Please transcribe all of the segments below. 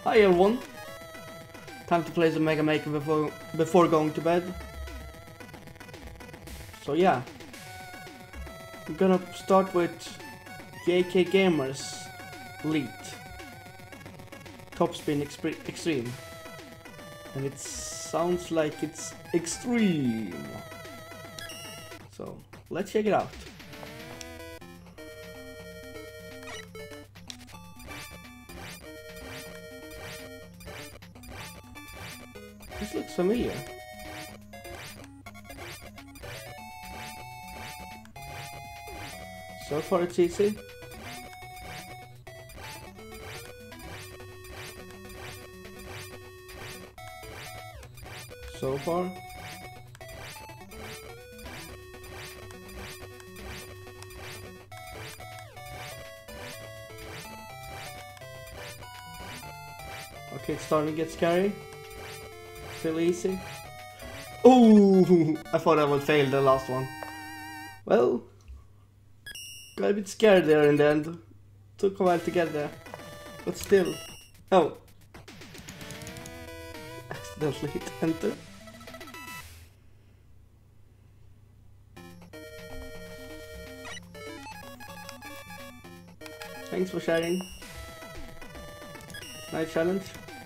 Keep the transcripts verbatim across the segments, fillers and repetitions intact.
Hi everyone! Time to play some Mega Maker before, before going to bed. So yeah, we're gonna start with J K Gamers Elite Topspin Exp Extreme, and it sounds like it's extreme. So let's check it out. This looks familiar. So far it's easy. So far. Okay, it's starting to get scary. Still easy. Oh, I thought I would fail the last one. Well, got a bit scared there in the end. Took a while to get there, but still. Oh, accidentally hit enter. Thanks for sharing. Nice challenge.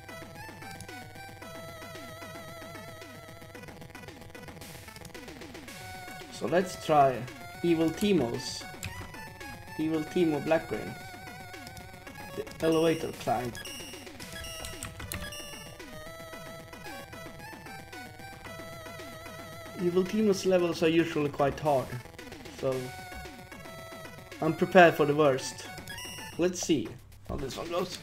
So let's try Evil Teemo's. Evil Teemo Blackbrain. The elevator climb. Evil Teemo's levels are usually quite hard, so I'm prepared for the worst. Let's see how this one goes.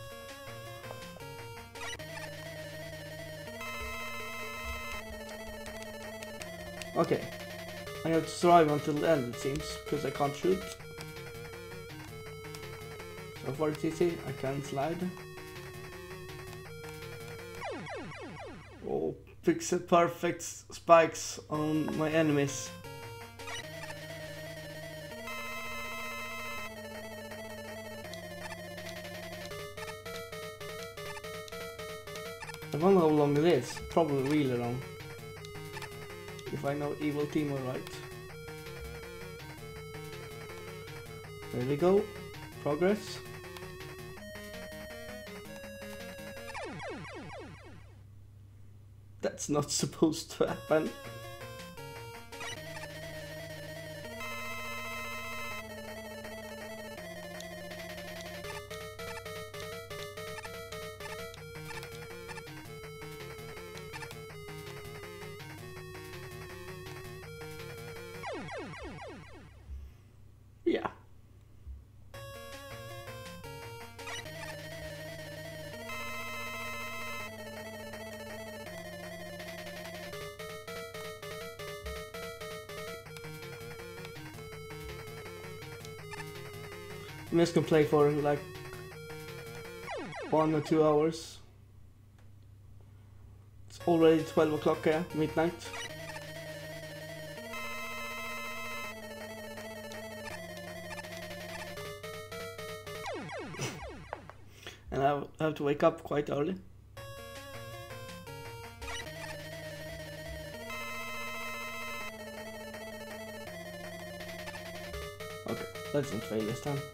Okay. I have to survive until the end, it seems, because I can't shoot. So far it's easy, I can slide. Oh, pixel perfect spikes on my enemies. I wonder how long it is, probably really long. If I know Evil Teemo right. There we go. Progress. That's not supposed to happen. Yeah. I'm just gonna play for like one or two hours. It's already twelve o'clock here, midnight. And I have to wake up quite early. Okay, let's not fail this time.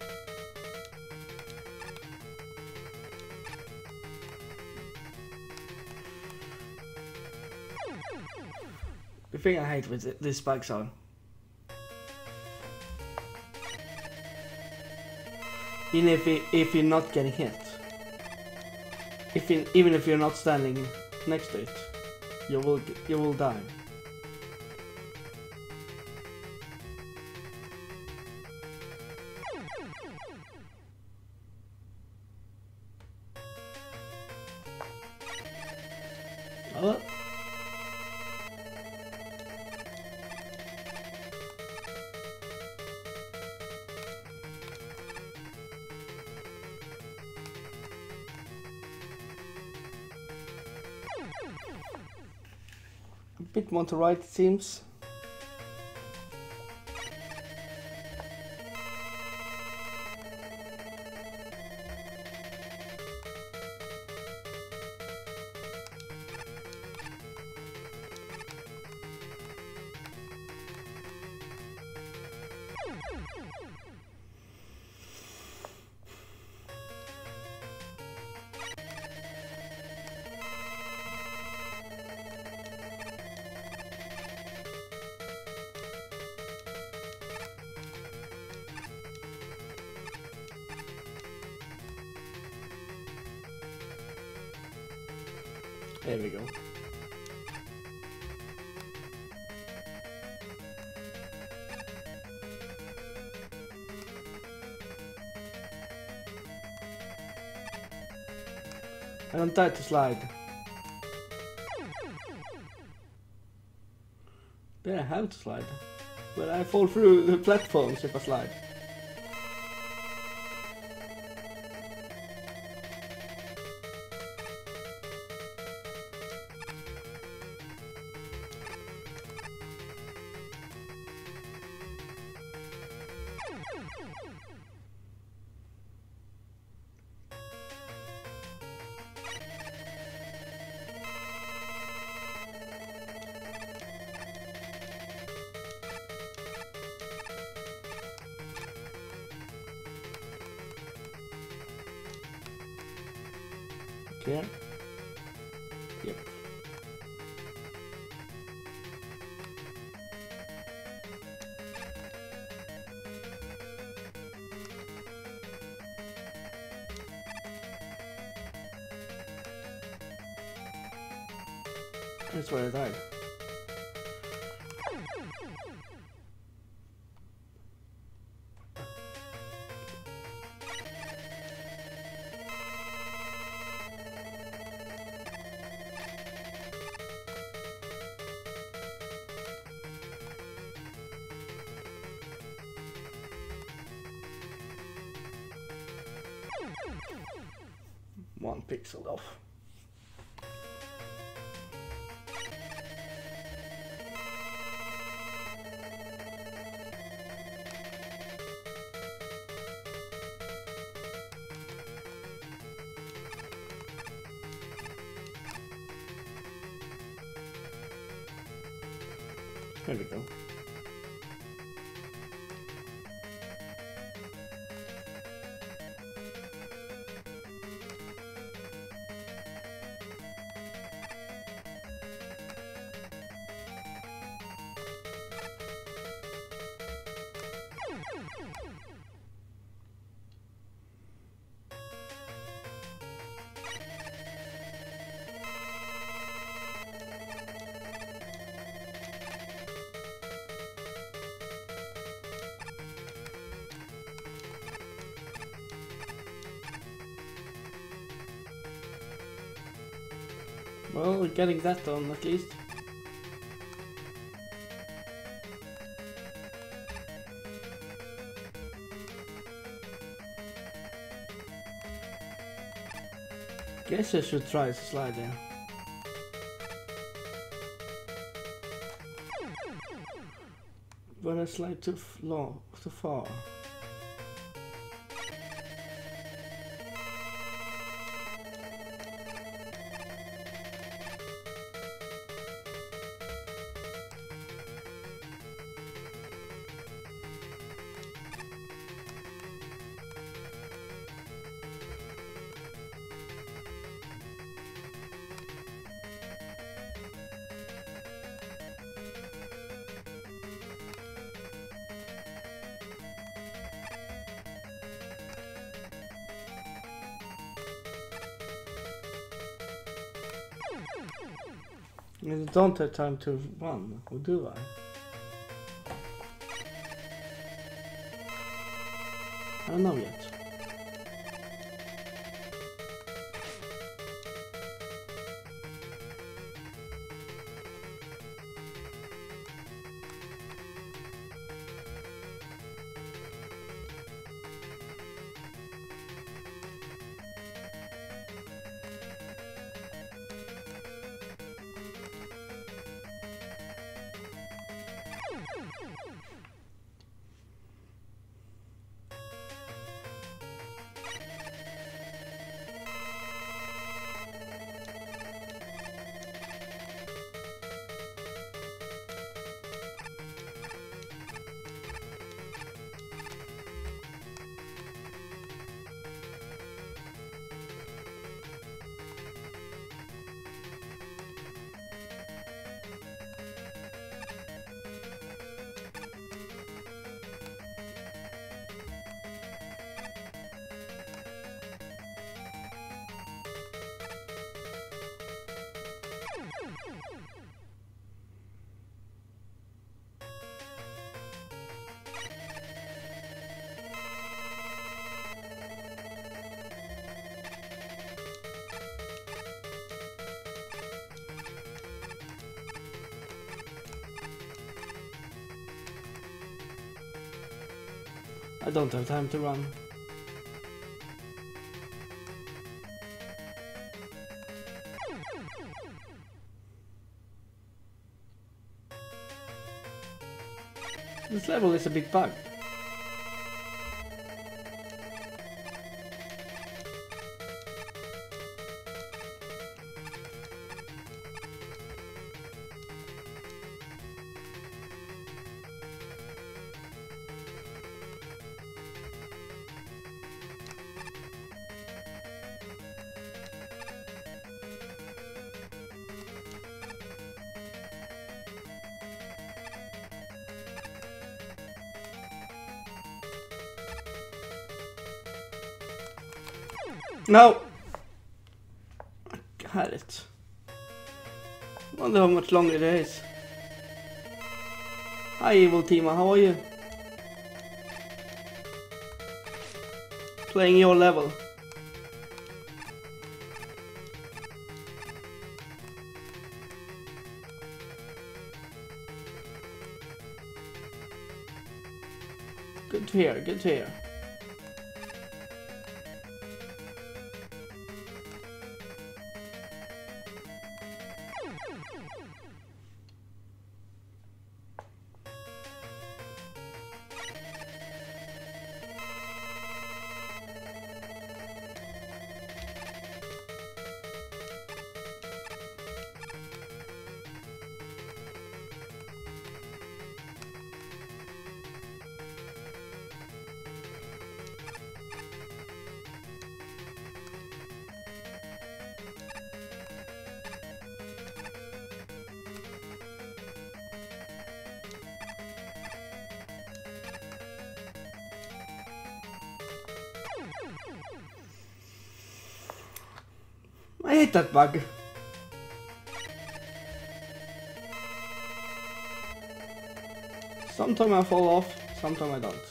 The thing I hate with it, these spikes are even if it, if you're not getting hit. If you, even if you're not standing next to it, you will you will die. Oh. A bit more to right, it seems. There we go. I don't dare to slide. There I have to slide. But I fall through the platforms if I slide. Clear? Yep. That's where I died. One pixel off. There we go. Well, we're getting that done at least. Guess I should try to slide there. But I slide too long, too far. I don't have time to run, or do I? I don't know yet. I don't have time to run. This level is a bit bugged. No! I had it. Wonder how much longer it is. Hi Evil Tima, how are you? Playing your level. Good to hear, good to hear. I hate that bug. Sometimes I fall off, sometimes I don't.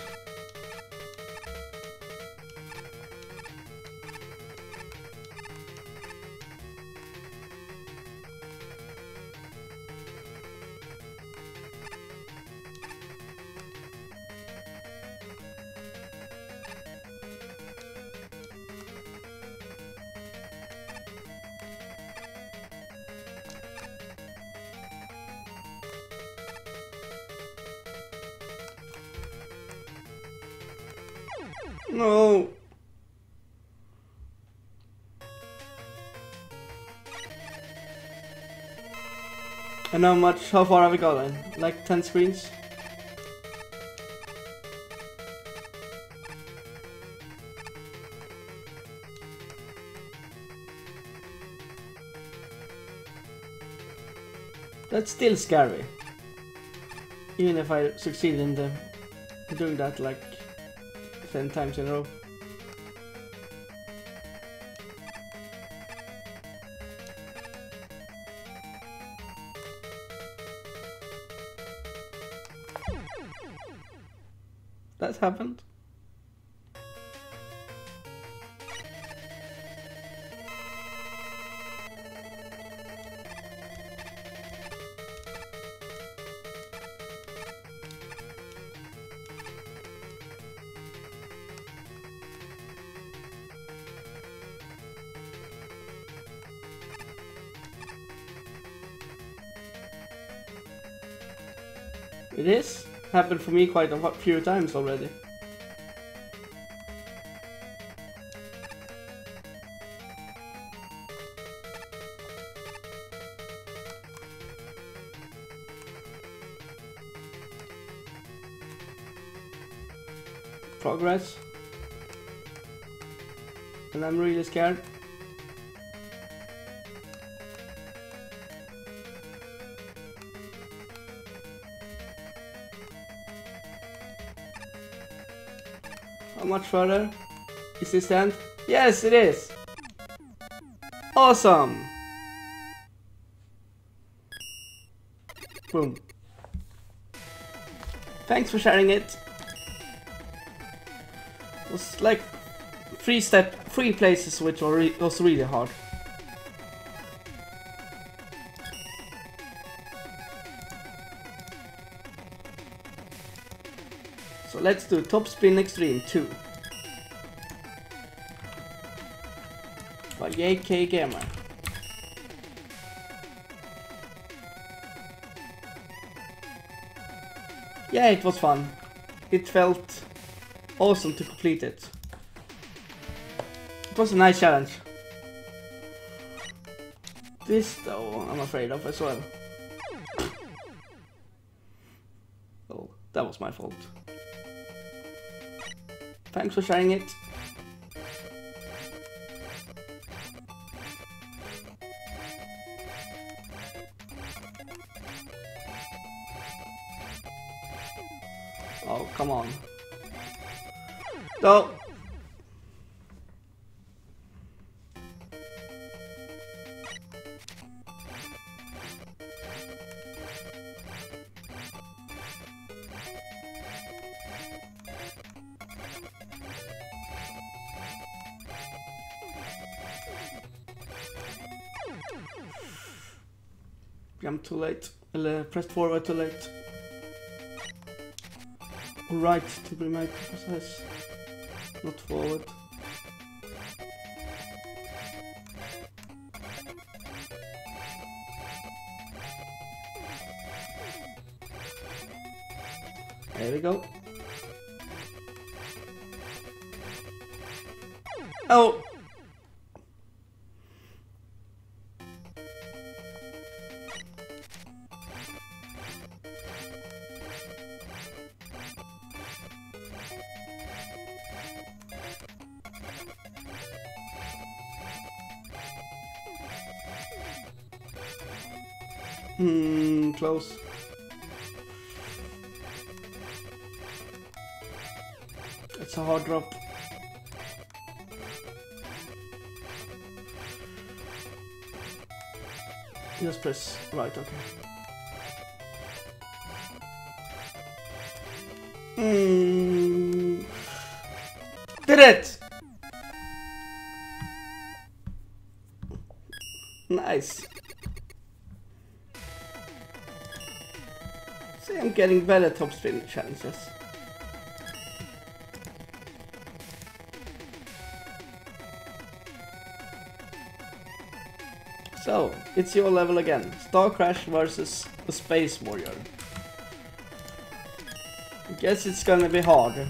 No. And how much, how far have we gotten? Like ten screens? That's still scary. Even if I succeed in the doing that like ten times in a row. That happened. It is. Happened for me quite a few times already. Progress. And I'm really scared. How much further? Is this the end? Yes, it is! Awesome! Boom. Thanks for sharing it. It was like three step, three places which were re was really hard. So let's do Top Spin Extreme two. By J K Gamer. Yeah, it was fun. It felt awesome to complete it. It was a nice challenge. This though, I'm afraid of as well. Oh, that was my fault. Thanks for sharing it. Oh, come on. No. I'm too late. Eller pressed forward too late. Right to be made precise. Not forward. There we go. Oh! Hmm, close. It's a hard drop. Just press right, okay. Hmm. Did it! Nice. See, I'm getting better top spin challenges. So, it's your level again. Star Crash versus a Space Warrior. I guess it's gonna be hard.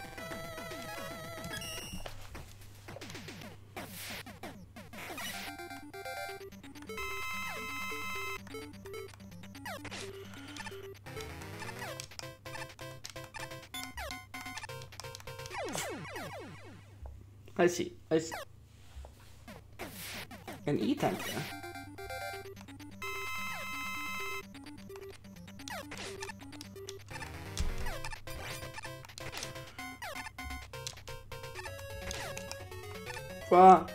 I see, I see. An E-tank there. Ah.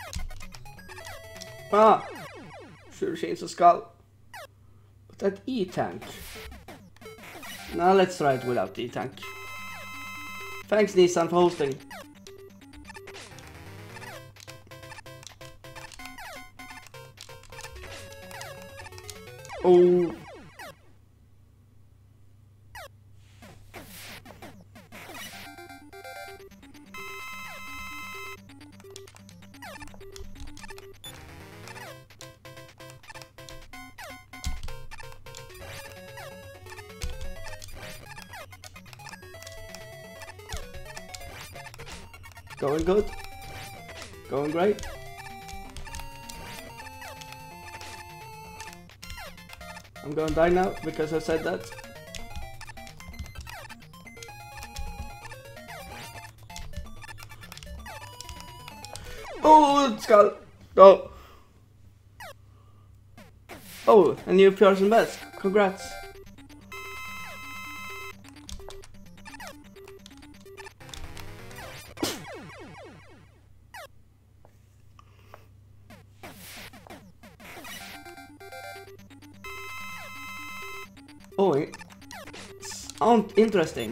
Ah. Should have changed the skull. But that E-tank. Now let's try it without E-tank. Thanks Nissan for hosting. Oh. Going good. Going great. I'm gonna die now because I said that. Oh, skull! Oh! Oh, a new Pearson Best. Congrats. Oh, sound interesting.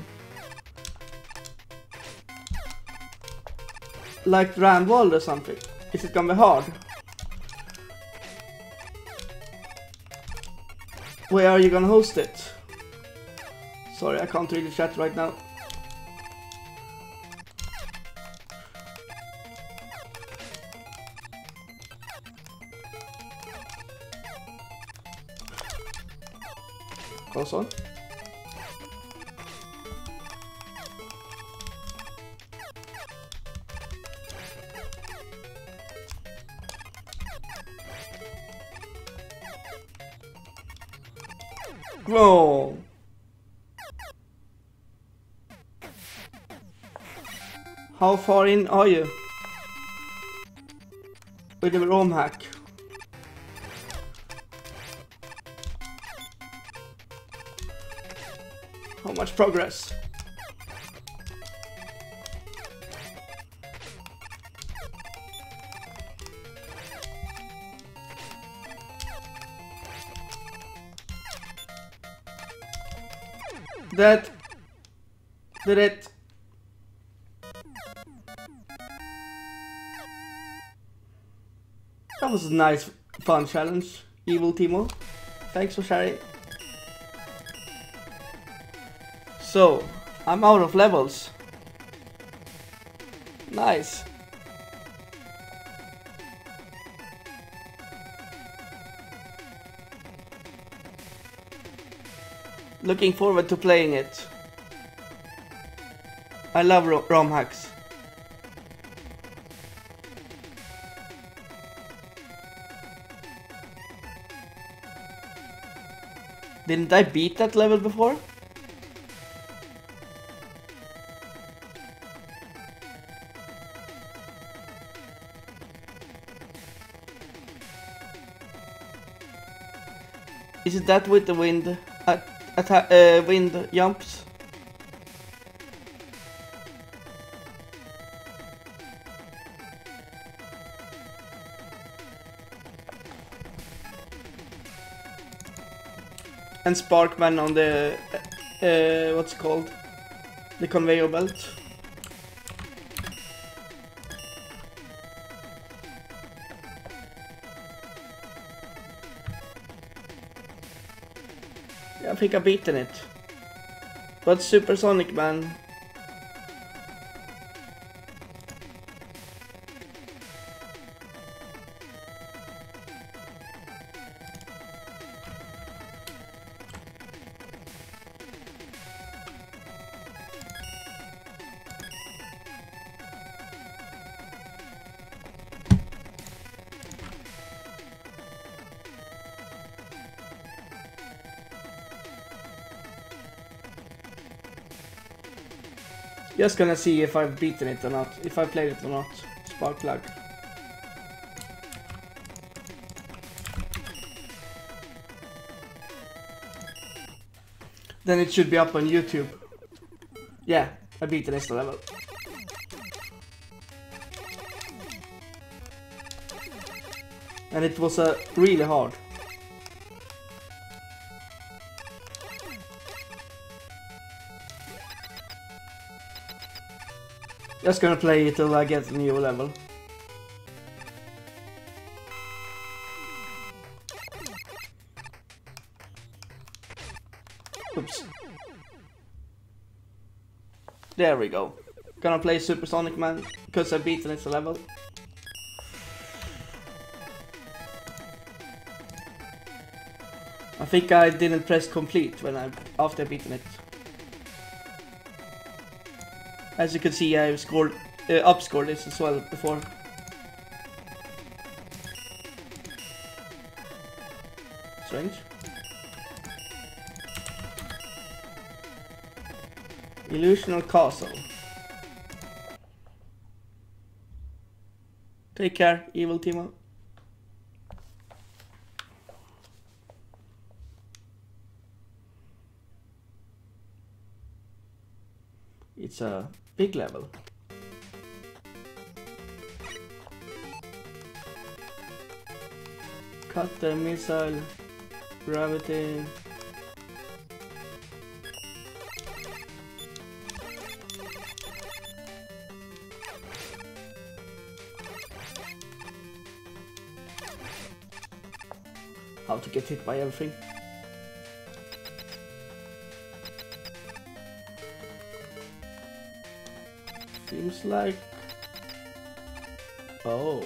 Like Ramwall or something. Is it gonna be hard? Where are you gonna host it? Sorry, I can't really chat right now. Close one. Whoa! How far in are you? With the ROM hack? How much progress? That did it. That was a nice, fun challenge, Evil Timo. Thanks for sharing. So, I'm out of levels. Nice. Looking forward to playing it. I love ROM hacks. Didn't I beat that level before? Is it that with the wind uh, uh, wind jumps? And Sparkman on the uh, what's it called? The conveyor belt. Yeah, I think I've beaten it. But Supersonic Man. Just gonna see if I've beaten it or not, if I played it or not. Spark plug. Then it should be up on YouTube. Yeah, I beat the next level. And it was uh, really hard. Just gonna play it till I get a new level. Oops. There we go. Gonna play Supersonic Man because I beat the next level. I think I didn't press complete when I after I beaten it. As you can see, I scored, uh, upscored this as well before. Strange. Illusional Castle. Take care, Evil Timo. It's a big level. Cut the missile, gravity. How to get hit by everything. Seems like... Oh.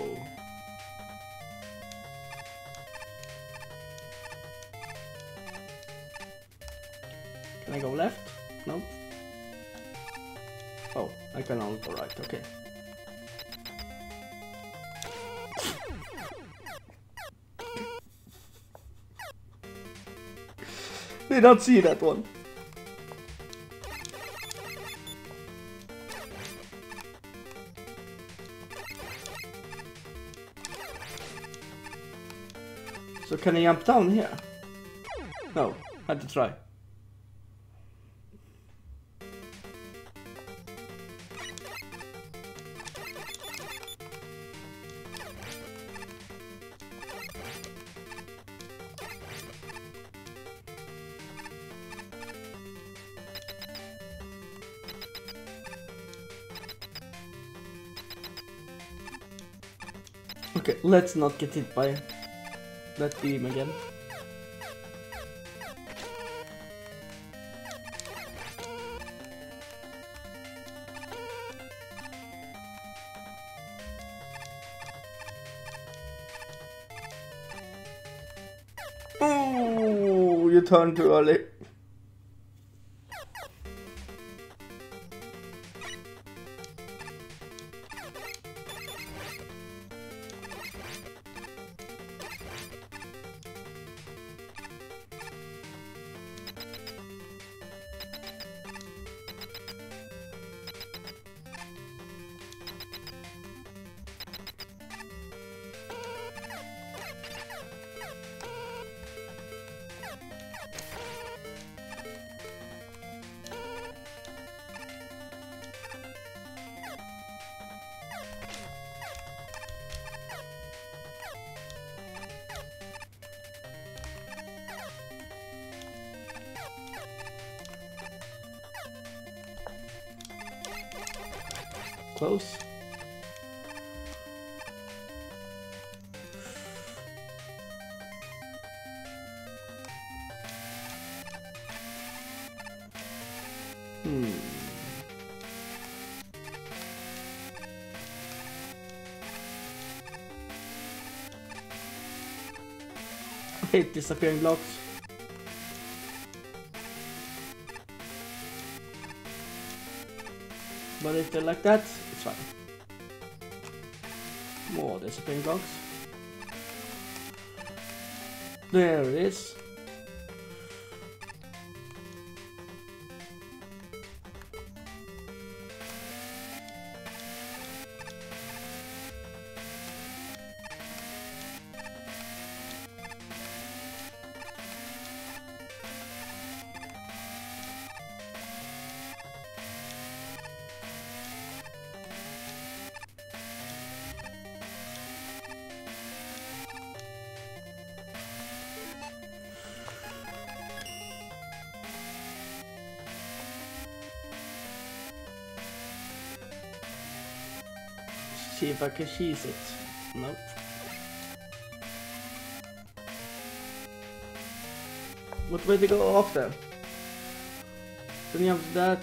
Can I go left? No. Oh, I can only go right, okay. Did not see that one. So can I jump down here? No, had to try. Okay, let's not get hit by that beam again. Oh, you turned too early. Close. Hmm. I hate disappearing blocks. But if they're like that, it's fine. More disappearing blocks. There it is. See if I can cheese it. Nope. What way to go off there? Then you have that.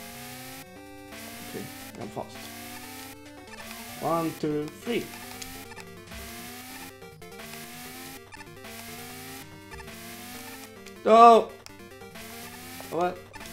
Okay, I'm fast. One, two, three. Oh! What?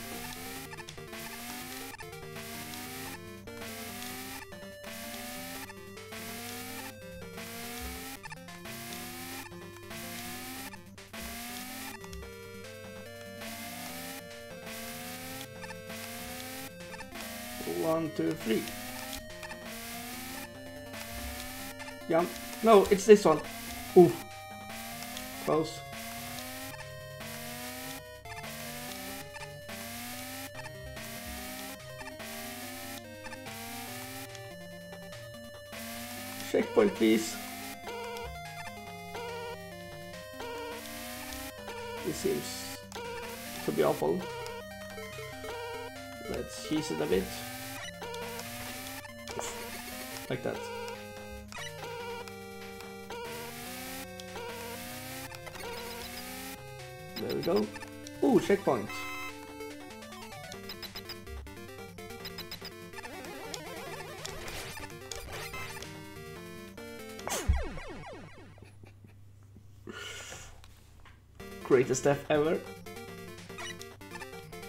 One, two, three. Jump. No, it's this one. Ooh. Close. Checkpoint, please. This seems to be awful. Let's cheese it a bit. Like that. There we go. Ooh, checkpoint. Greatest death ever.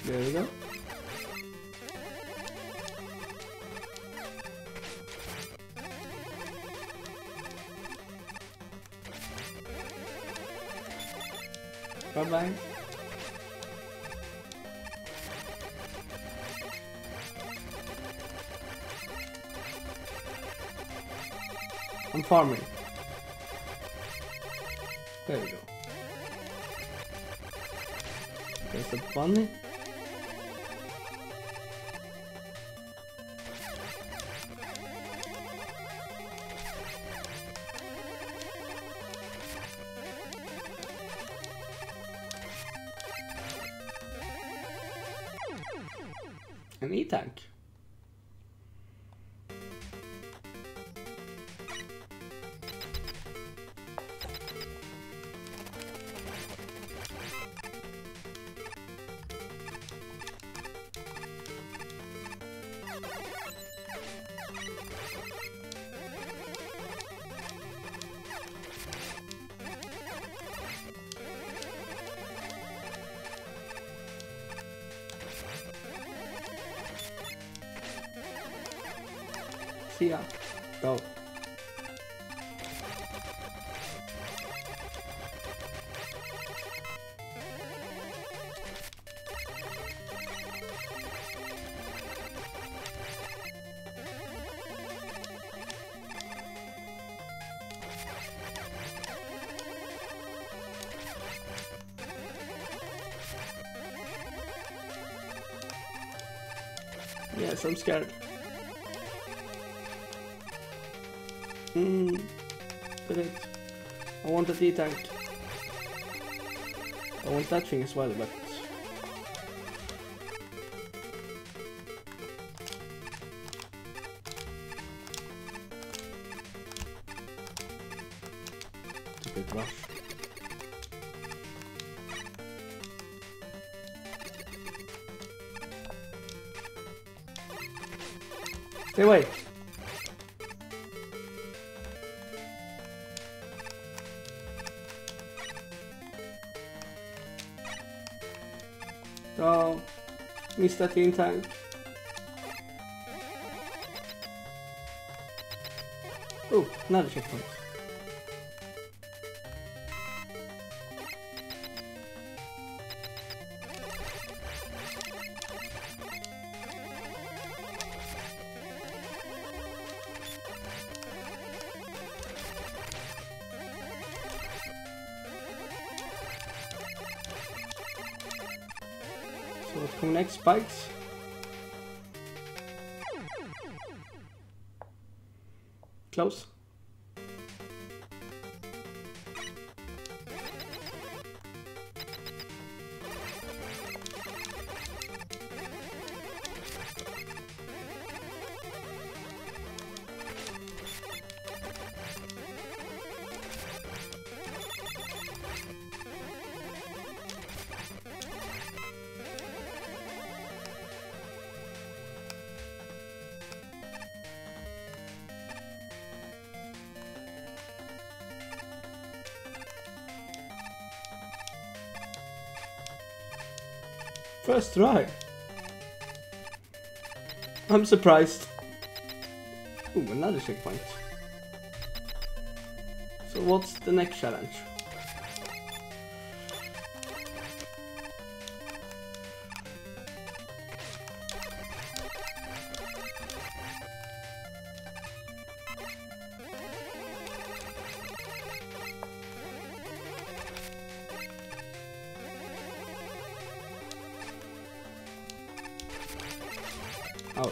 There we go. Bye bye. I'm farming. There we go. There's a bunny. An E-tank. See ya. Go. Yes, I'm scared. Hmm. Did it. I want the D-tank. I want that thing as well, but... It's a bit rough. Stay away! Oh, missed that in tank. Oh, another checkpoint. So what's coming next? Spikes? Close. First try. I'm surprised. Ooh, another checkpoint. So what's the next challenge? Ouch.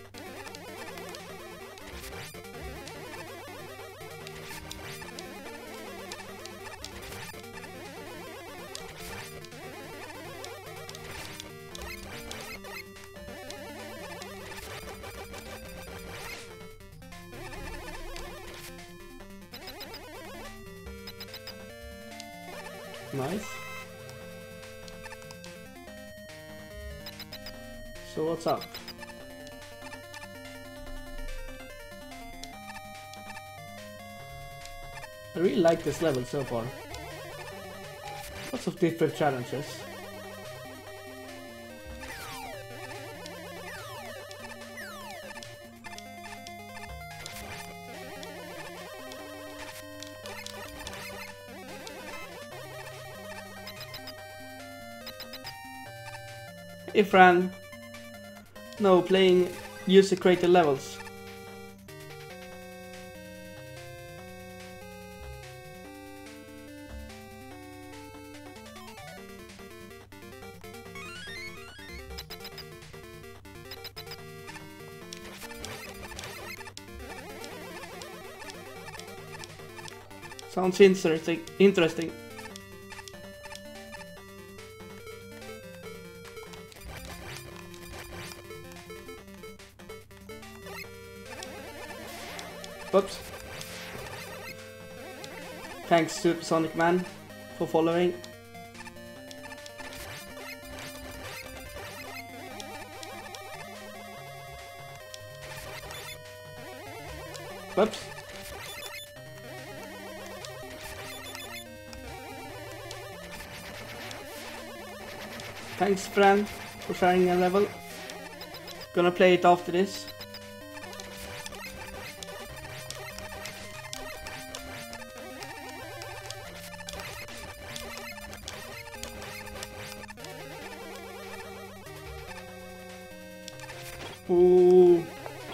Nice. So what's up? I really like this level so far. Lots of different challenges. Hey Fran. No, playing user created levels. Sounds interesting. Interesting. Oops. Thanks Supersonic Man for following. Oops. Thanks Fran for sharing a level. Gonna play it after this. Ooh.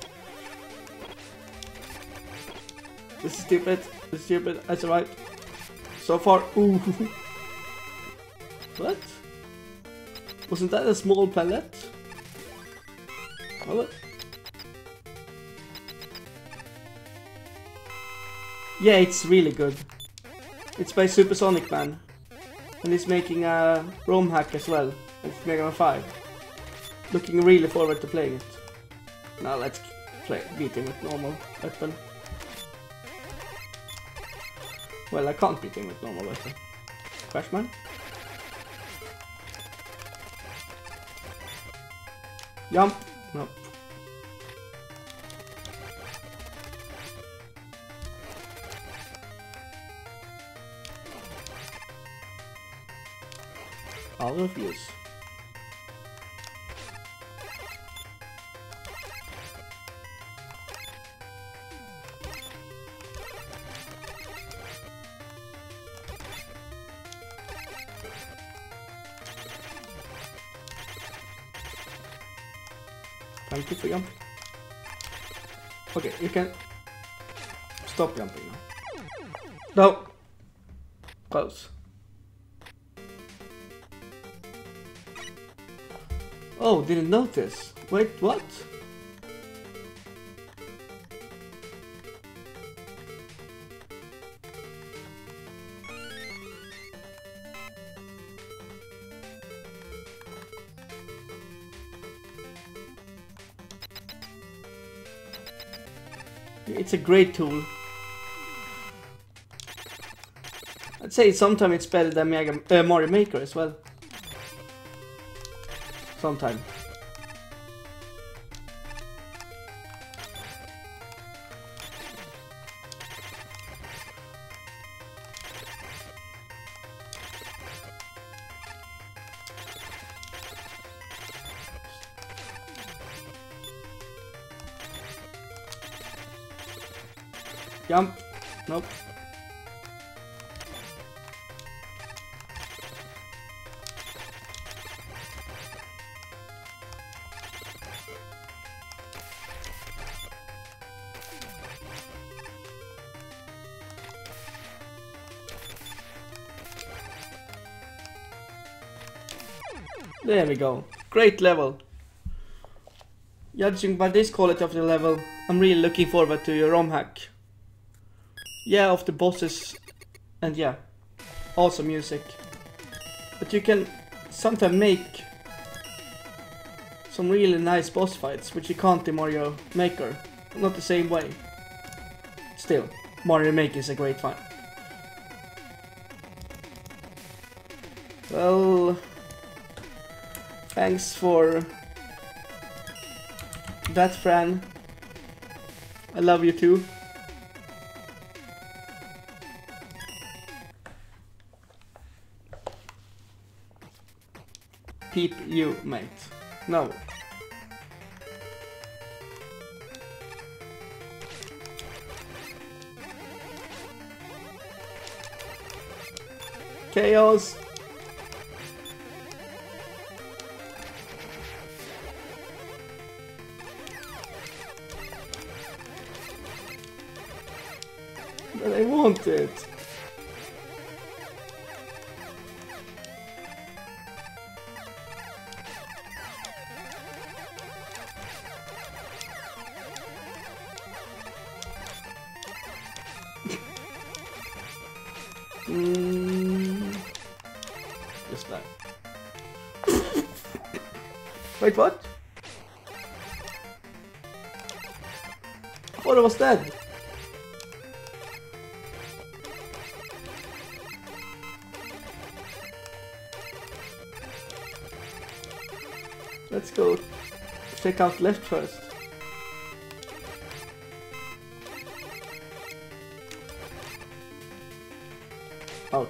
This is stupid. This is stupid. I survived. So far. Ooh. What? Wasn't that a small pallet? Oh, what? Yeah, it's really good. It's by Supersonic Man. And he's making a ROM hack as well of Mega Man five. Looking really forward to playing it. Now let's play beat him with normal weapon. Well, I can't beat him with normal weapon. Crashman? Jump! Nope. I'll refuse. Thank you for jumping. Okay, you can stop jumping now. No! Close. Oh, didn't notice. Wait, what? It's a great tool. I'd say sometimes it's better than Mega, uh, Mario Maker as well. Sometime. Jump. Nope. There we go. Great level. Judging by this quality of the level, I'm really looking forward to your ROM hack. Yeah, of the bosses, and yeah, awesome music. But you can sometimes make some really nice boss fights, which you can't in Mario Maker. Not the same way. Still, Mario Maker is a great fight. Well, thanks for that, Fran. I love you too. Peep you, mate. No. Chaos. But I want it. mm. Just that. Wait, what? I thought I was dead. Let's go check out left first. Ouch.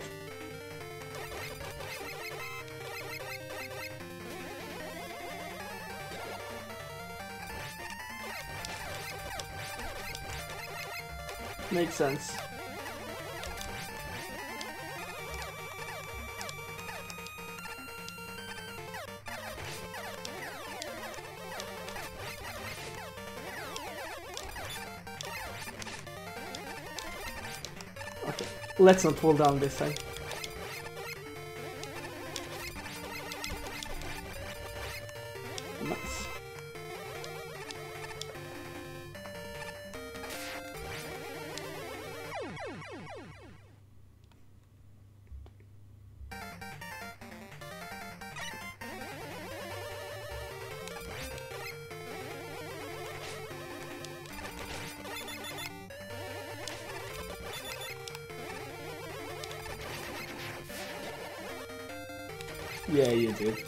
Makes sense. Okay, let's not fall down this time. Nice. Yeah, you did.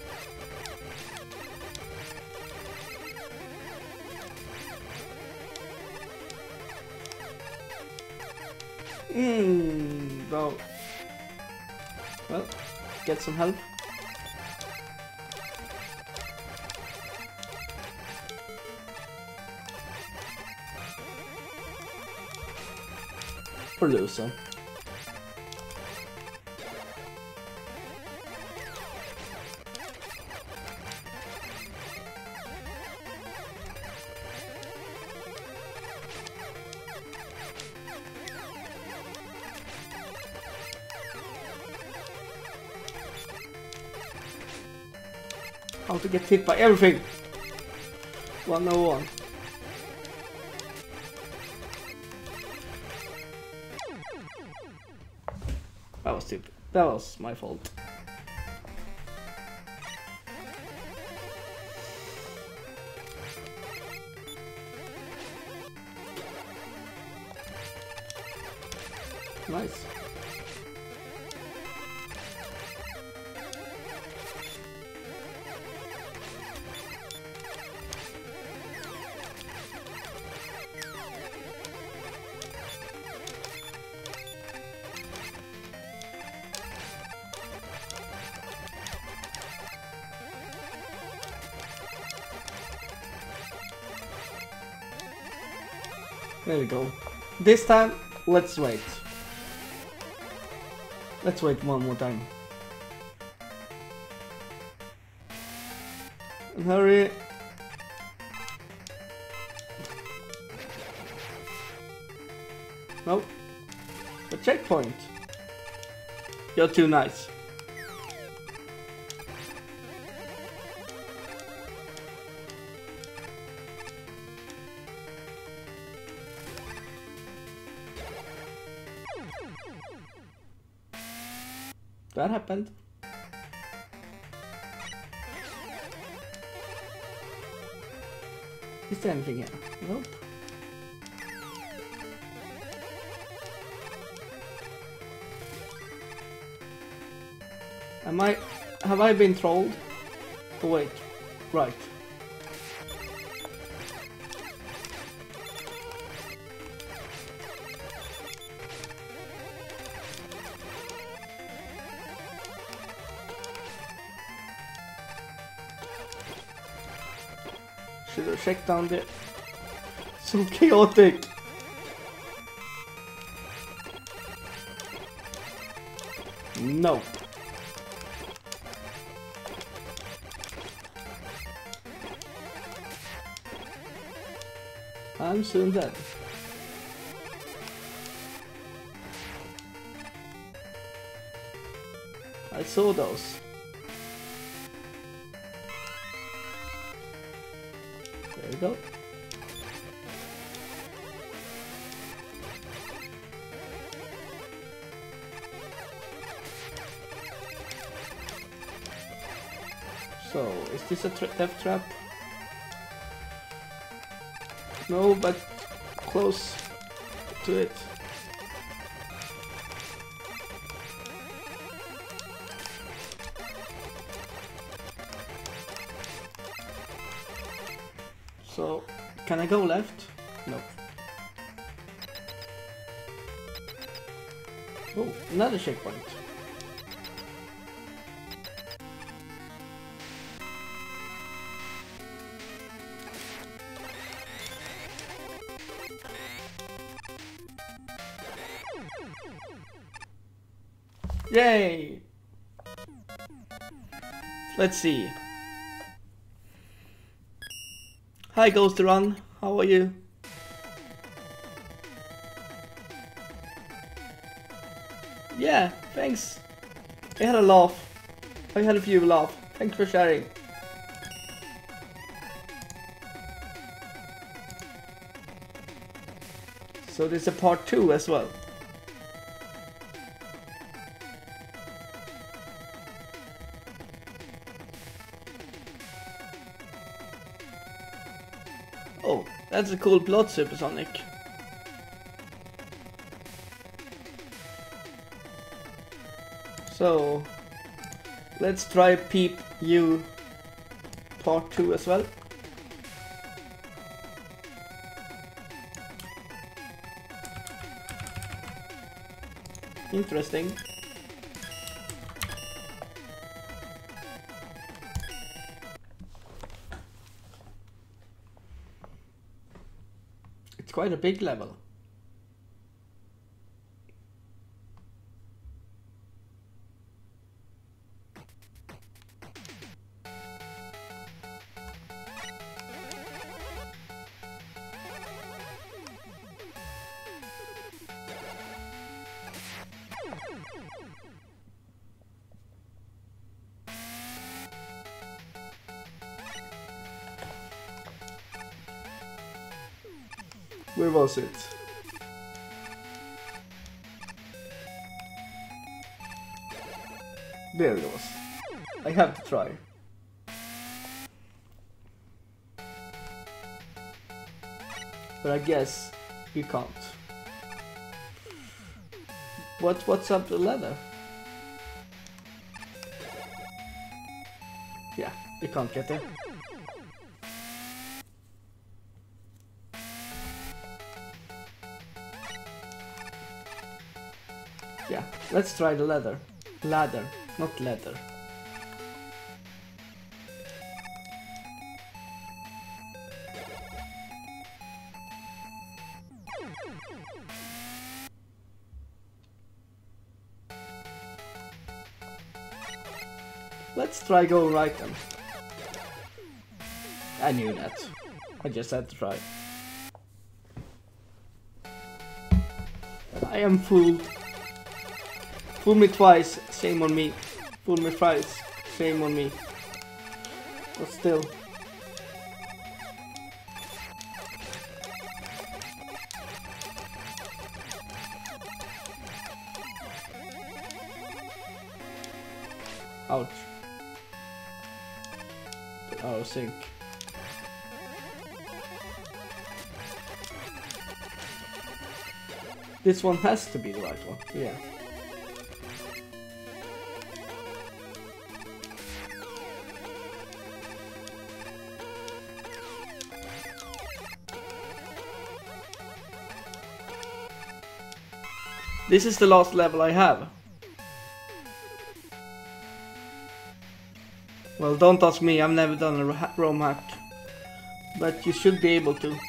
Mmm, well. Well, get some help. Or lose some. How to get hit by everything. one oh one. That was stupid. That was my fault. Nice. There we go. This time, let's wait. Let's wait one more time. And hurry. Nope. A checkpoint. You're too nice. That happened. Is there anything here? Nope. Am I... have I been trolled? Oh wait, right. Should have checked down there. So chaotic. No. I'm soon dead. I saw those. There we go. So, is this a tra death trap? No, but close to it. So, can I go left? No. Oh, another checkpoint. Yay! Let's see. Hi Ghost Run, how are you? Yeah, thanks. I had a laugh. I had a few laugh. Thanks for sharing. So there's a part two as well. Oh, that's a cool plot, Supersonic. So, let's try Peep You part two as well. Interesting. It's quite a big level. Where was it? There it was. I have to try. But I guess you can't. What what's up the ladder? Yeah, you can't get there. Yeah, let's try the ladder. Ladder, not leather. Let's try go right then. I knew that. I just had to try. I am fooled. Fool me twice, shame on me. Fool me thrice, shame on me. But still. Ouch. Oh, sink. This one has to be the right one, yeah. This is the last level I have. Well, don't ask me, I've never done a ROM hack. But you should be able to.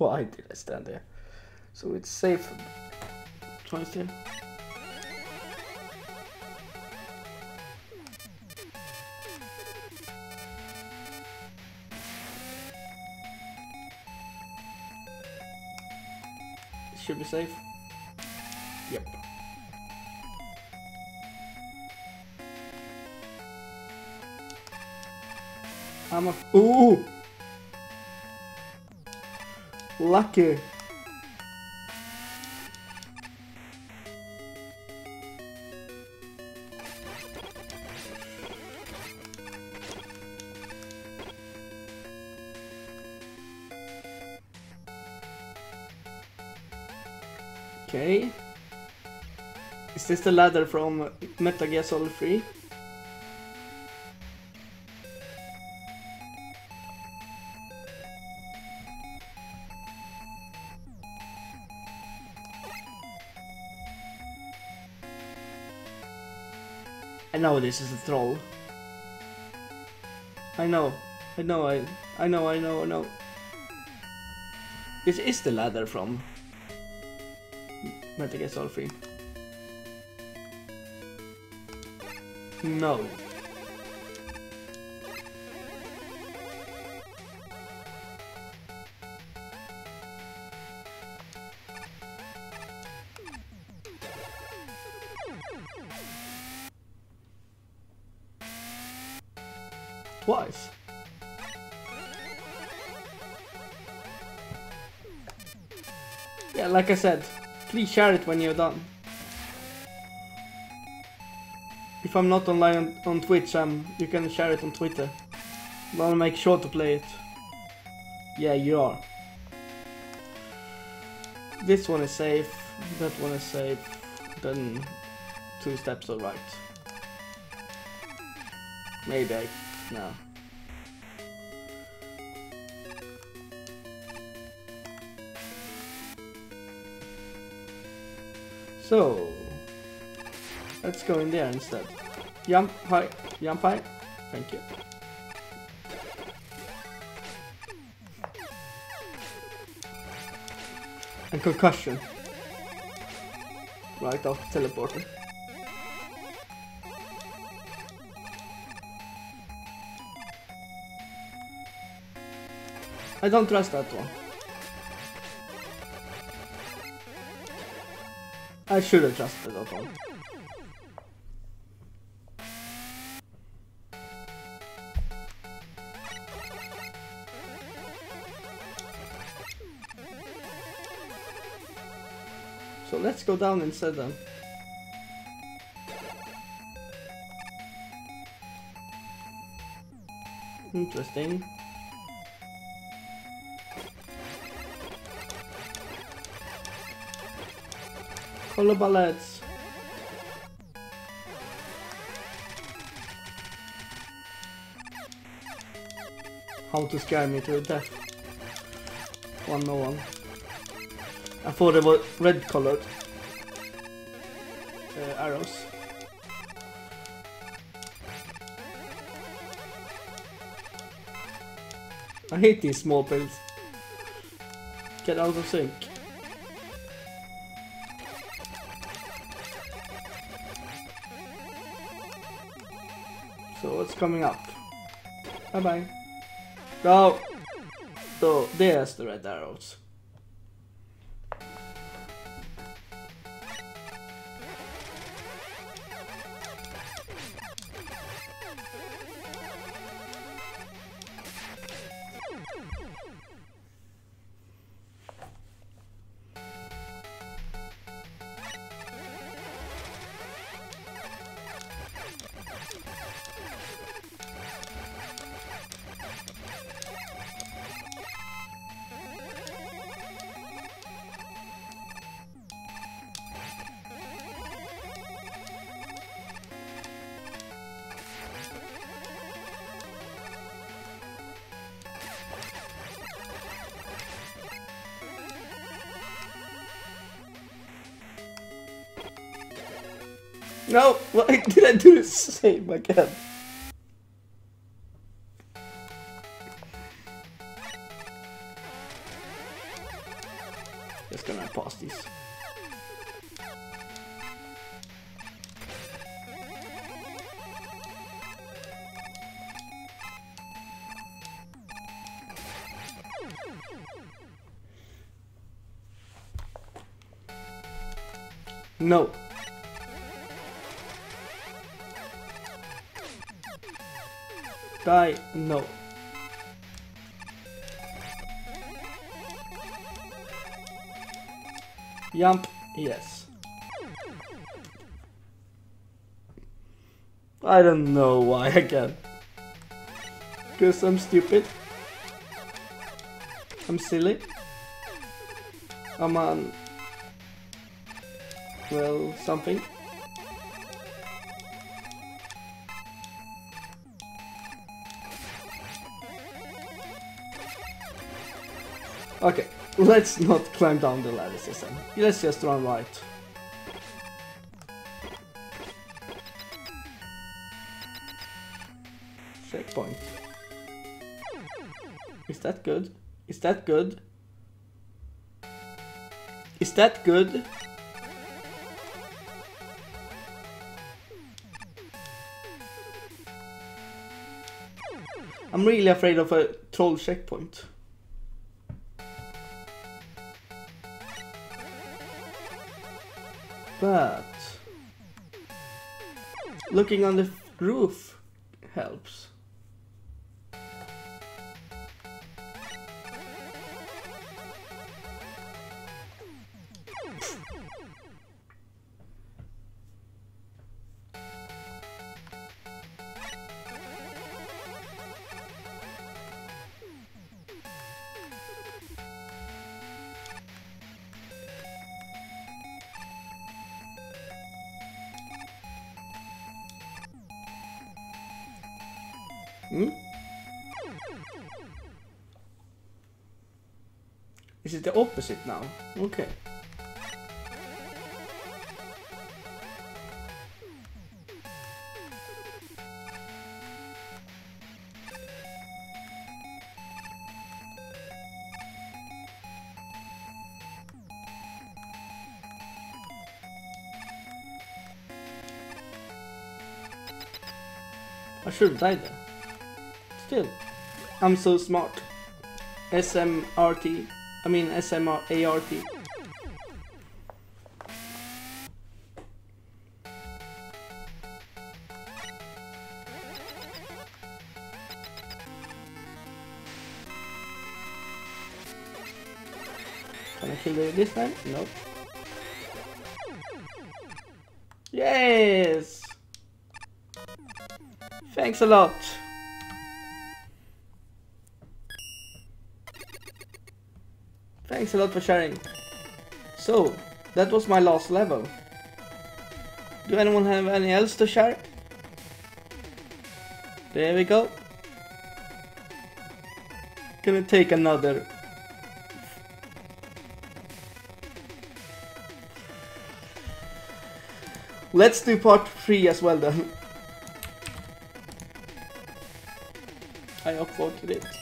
Why did I stand there? So it's safe choice here. Should be safe. Yep. I'm a ooh. Lucky. Okay. Is this the ladder from Metal Gear Solid three? I know this is a troll. I know. I know, I I know, I know, I know. This is the ladder from Metal Gear Solid three. No. Twice. Yeah, like I said, please share it when you're done. If I'm not online on, on Twitch, um, you can share it on Twitter. But I'll make sure to play it. Yeah, you are. This one is safe, that one is safe, then two steps are right. Maybe I... no. So... let's go in there instead. Jump high, jump high. Thank you. And concussion. Right off the teleporter. I don't trust that one. I should have trusted that one. So let's go down instead then. Interesting. Color ballets. How to scare me to death. one oh one. I thought they were red colored uh, arrows. I hate these small pills. Get out of sync. So what's coming up? Bye bye. Go! So there's the red arrows. No, why did I do the same again? get past these. No. Die. No. Jump. Yes. I don't know why again. Because I'm stupid. I'm silly. I'm on... well, something. Okay, let's not climb down the ladder system. Let's just run right. Checkpoint. Is that good? Is that good? Is that good? I'm really afraid of a troll checkpoint. But looking on the roof helps. Hmm? Is it the opposite now? Okay. I should have died there. Still, I'm so smart. S M R T. I mean S M A R T. Can I kill it this time? Nope. Yes! Thanks a lot. Thanks a lot for sharing. So, that was my last level. Do anyone have any else to share? There we go. Gonna take another. Let's do part three as well then. I look forward to it.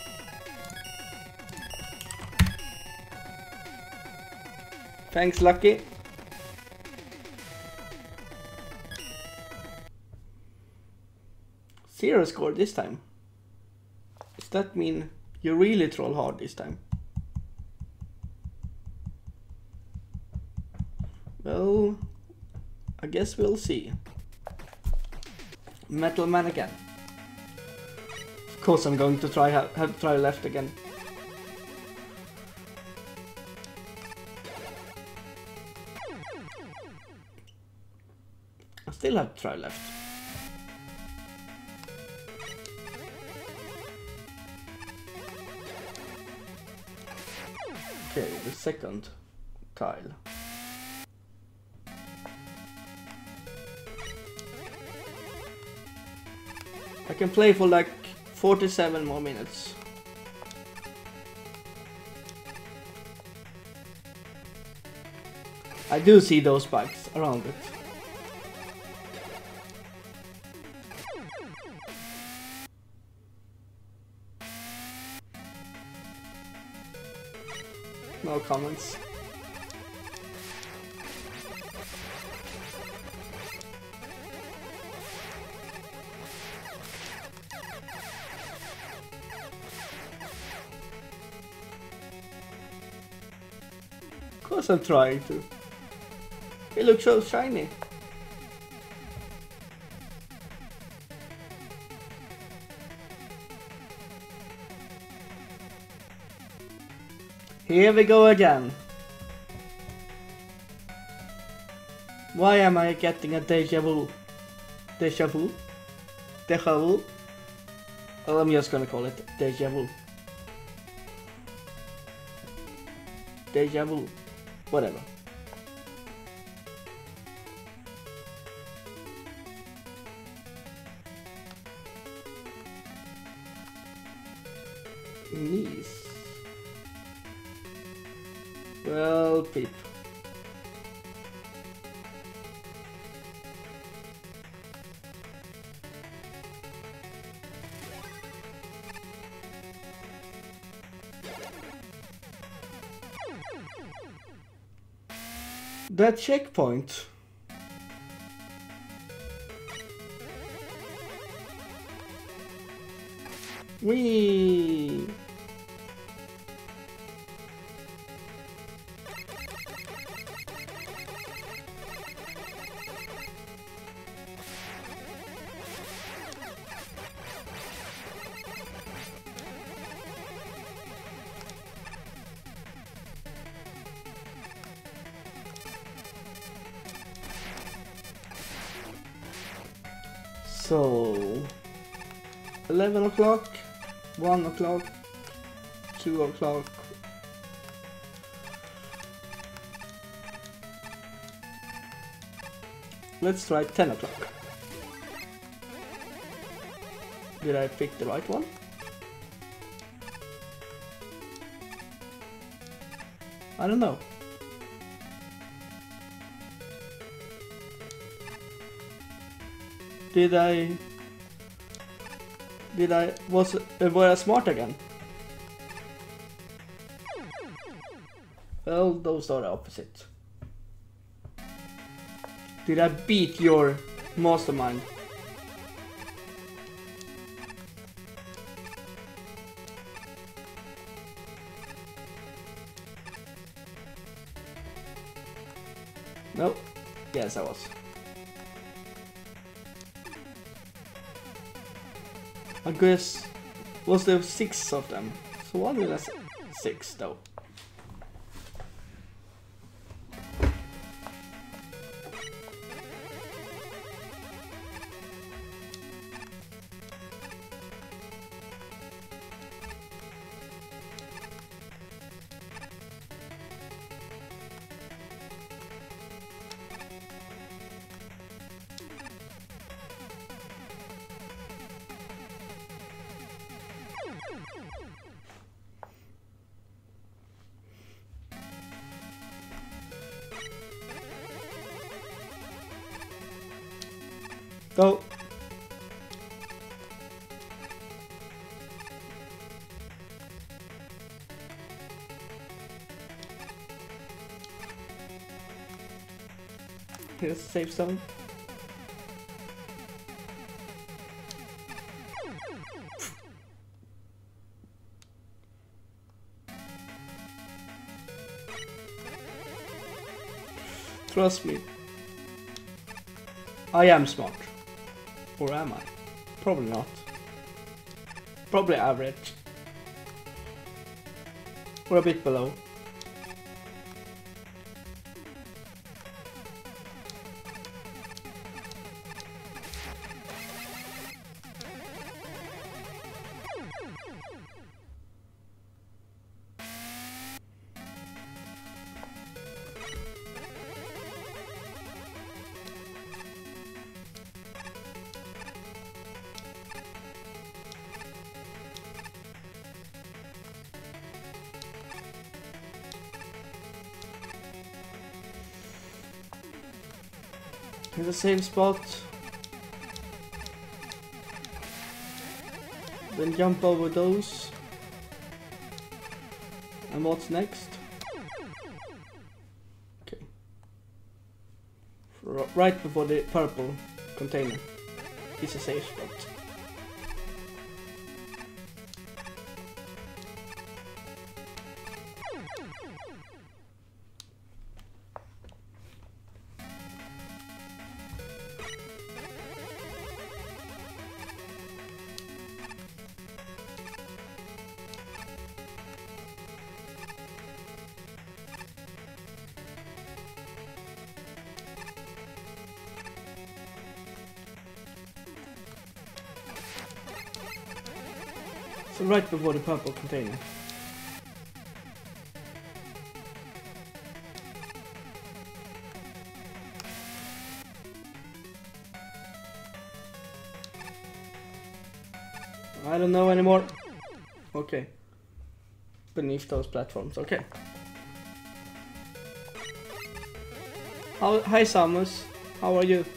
Thanks, Lucky. Zero score this time. Does that mean you really troll hard this time? Well, I guess we'll see. Metal Man again. Of course I'm going to try have, have to try left again. I still have to try left. Okay, the second tile. I can play for like forty-seven more minutes. I do see those bugs around it. No comments. course I'm trying to. It looks so shiny. Here we go again. Why am I getting a deja vu? Deja vu? Deja vu? Well, I'm just gonna call it deja vu. Deja vu. Whatever. Nice. Well, peep. That checkpoint. Whee! So, eleven o'clock, one o'clock, two o'clock. Let's try ten o'clock. Did I pick the right one? I don't know. Did I... Did I... Was, uh, was I smart again? Well, those are the opposite. Did I beat your mastermind? Nope. Yes, I was. I guess was there six of them. So what did I say? Six though. Go. Here's a safe zone. Trust me. I am smart. Or am I? Probably not. Probably average. Or a bit below. In the same spot. Then jump over those. And what's next? Okay. R right before the purple container is a safe spot. So right before the purple container. I don't know anymore. Okay. Beneath those platforms, okay. How, hi Samus, how are you?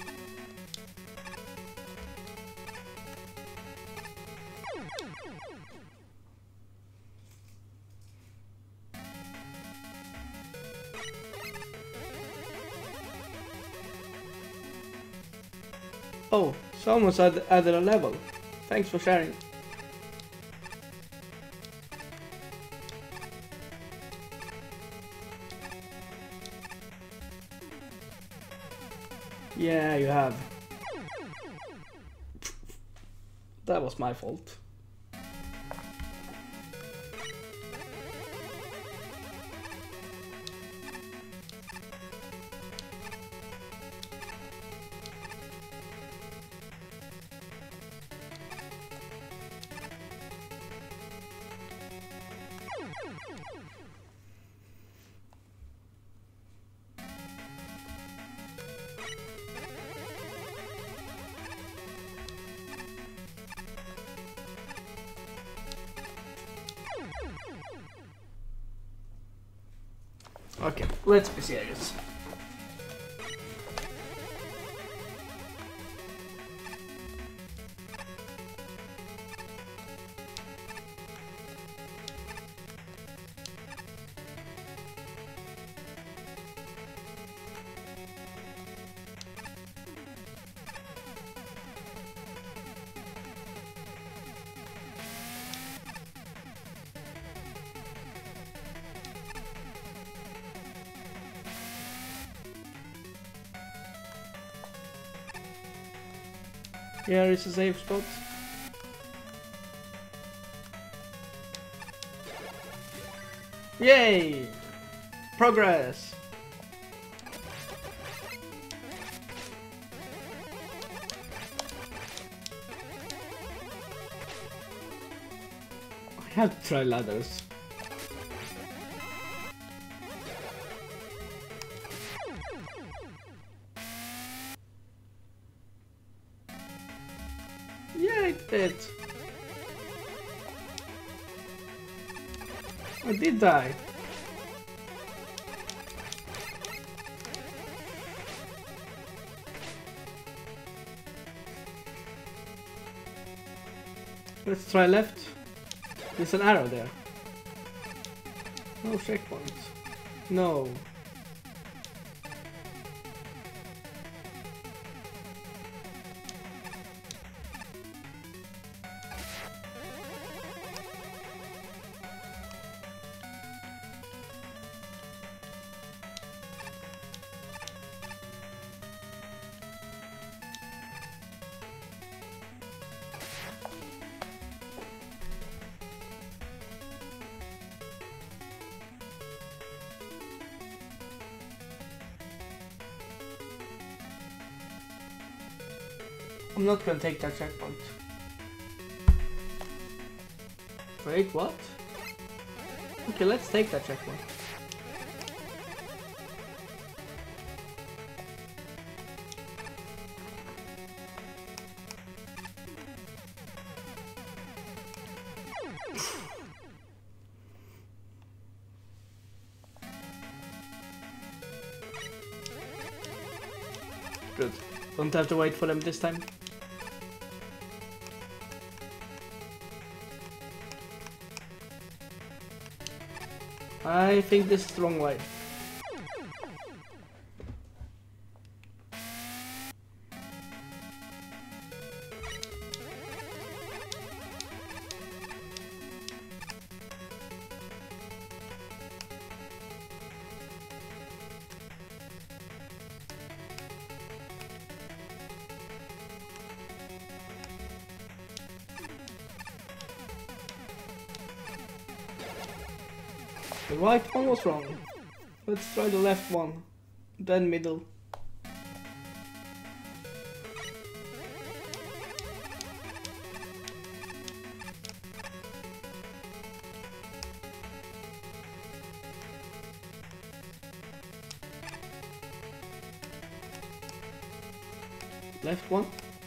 Oh, Samus add, added a level. Thanks for sharing. Yeah, you have. That was my fault. Okay, let's be serious. Here is a safe spot. Yay! Progress! I have to try ladders. Yeah, it did. I did die. Let's try left. There's an arrow there. No checkpoint. No. I'm not gonna take that checkpoint. Wait, what? Okay, let's take that checkpoint. Good. Don't have to wait for them this time. I think this is the wrong way. The right one was wrong. Let's try the left one, then middle. Left one.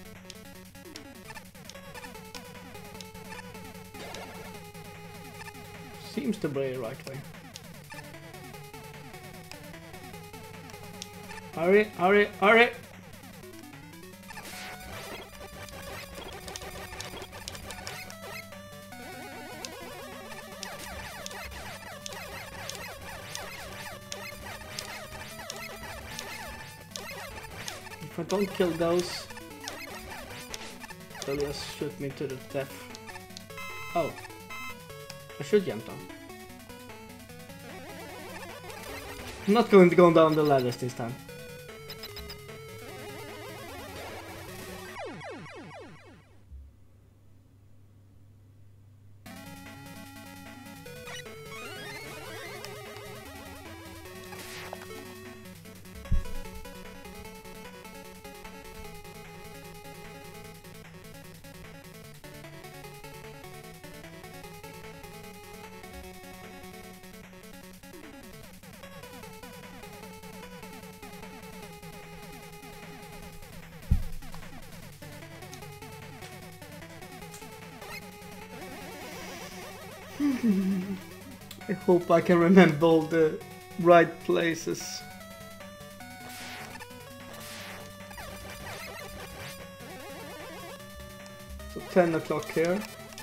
Seems to be right way. Hurry, hurry, hurry! If I don't kill those, they'll just shoot me to the death. Oh. I should jump down. I'm not going to go down the ladders this time. I hope I can remember all the right places. So ten o'clock here.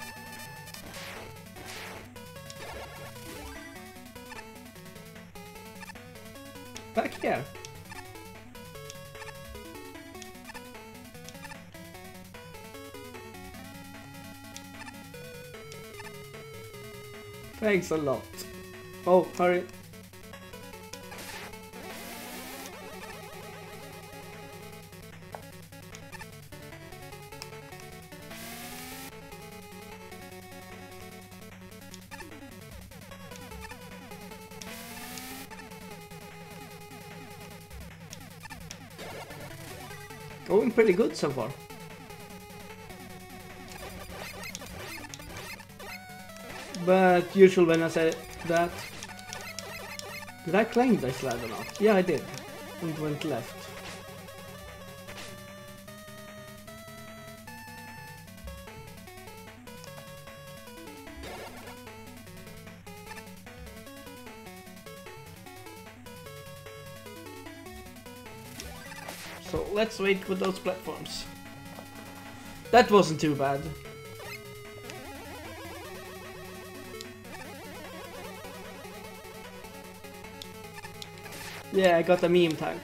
Back here. Thanks a lot. Oh, hurry. Going pretty good so far. But usually when I say that, did I claim this ladder or not? Yeah, I did. And went left. So let's wait for those platforms. That wasn't too bad. Yeah, I got a meme tank.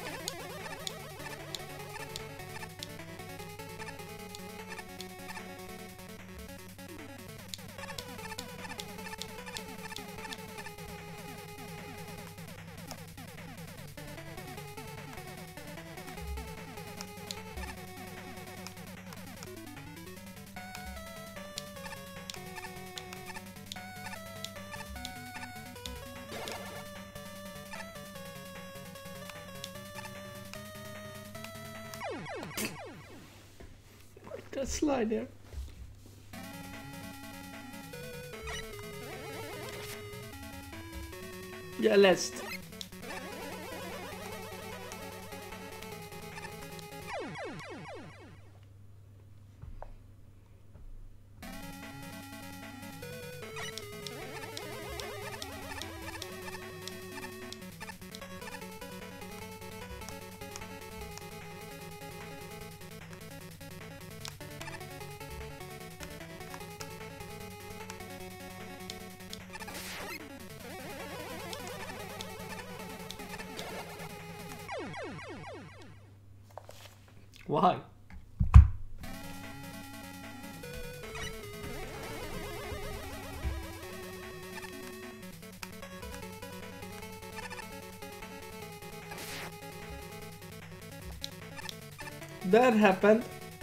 That slide there. Yeah, let's. Why? That happened.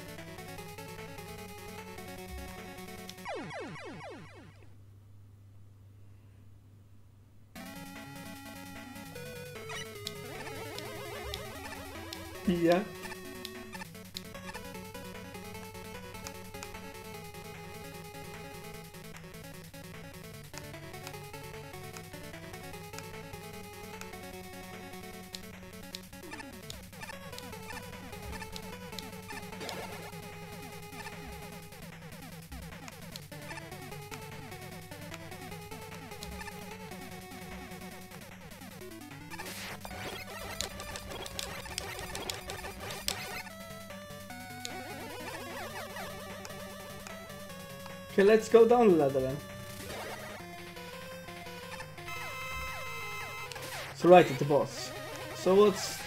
Yeah. Okay, let's go down the ladder then. So right at the boss. So what's...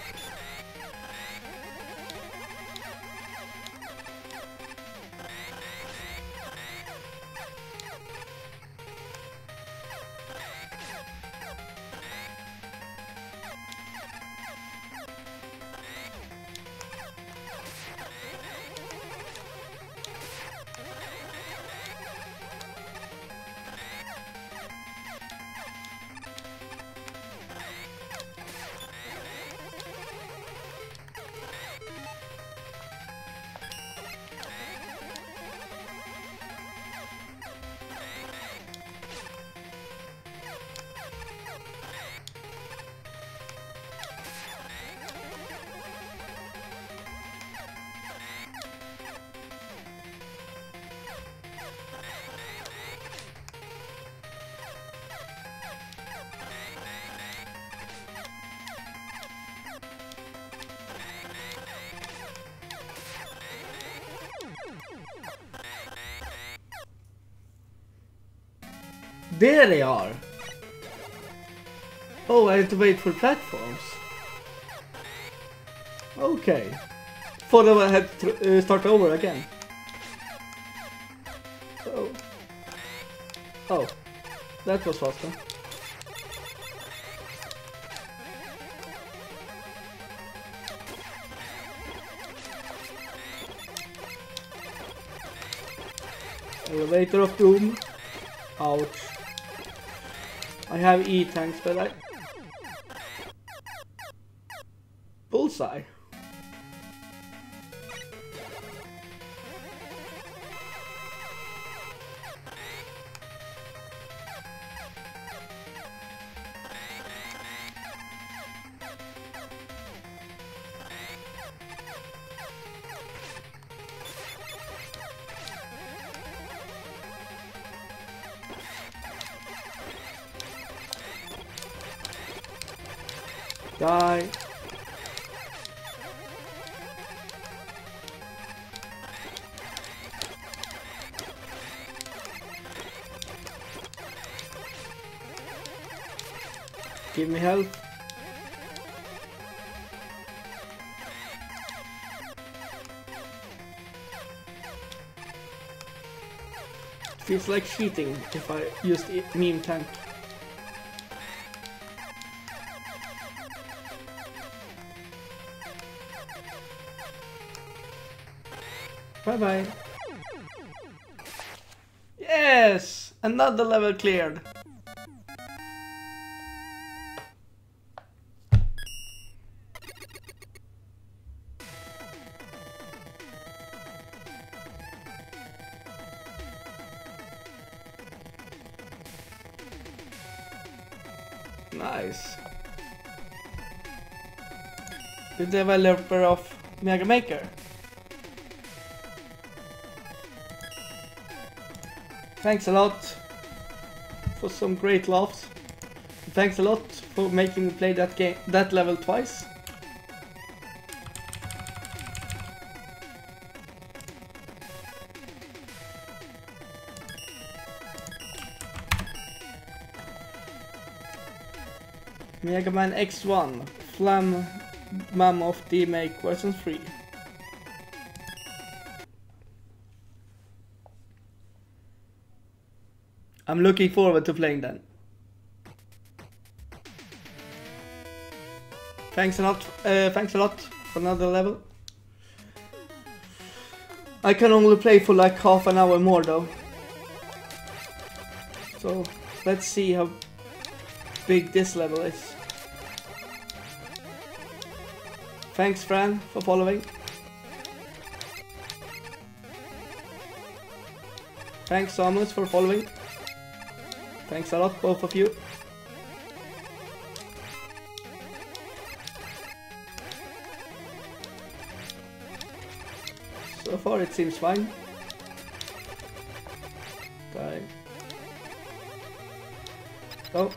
There they are! Oh, I have to wait for platforms. Okay. Thought I had to uh, start over again. So... Oh. That was faster. Elevator of Doom. Ouch. I have E-tanks, but I... Bullseye. Die. Give me help. Feels like cheating if I used meme tank. Bye bye. Yes! Another level cleared. Nice. The developer of Mega Maker. Thanks a lot for some great laughs. Thanks a lot for making me play that game, that level twice. Mega Man X one, Flam Mammoth D-Make version three. I'm looking forward to playing that. Thanks a lot. Uh, thanks a lot for another level. I can only play for like half an hour more though. So let's see how big this level is. Thanks, Fran, for following. Thanks, Samus, for following. Thanks a lot, both of you. So far it seems fine. Die. Go.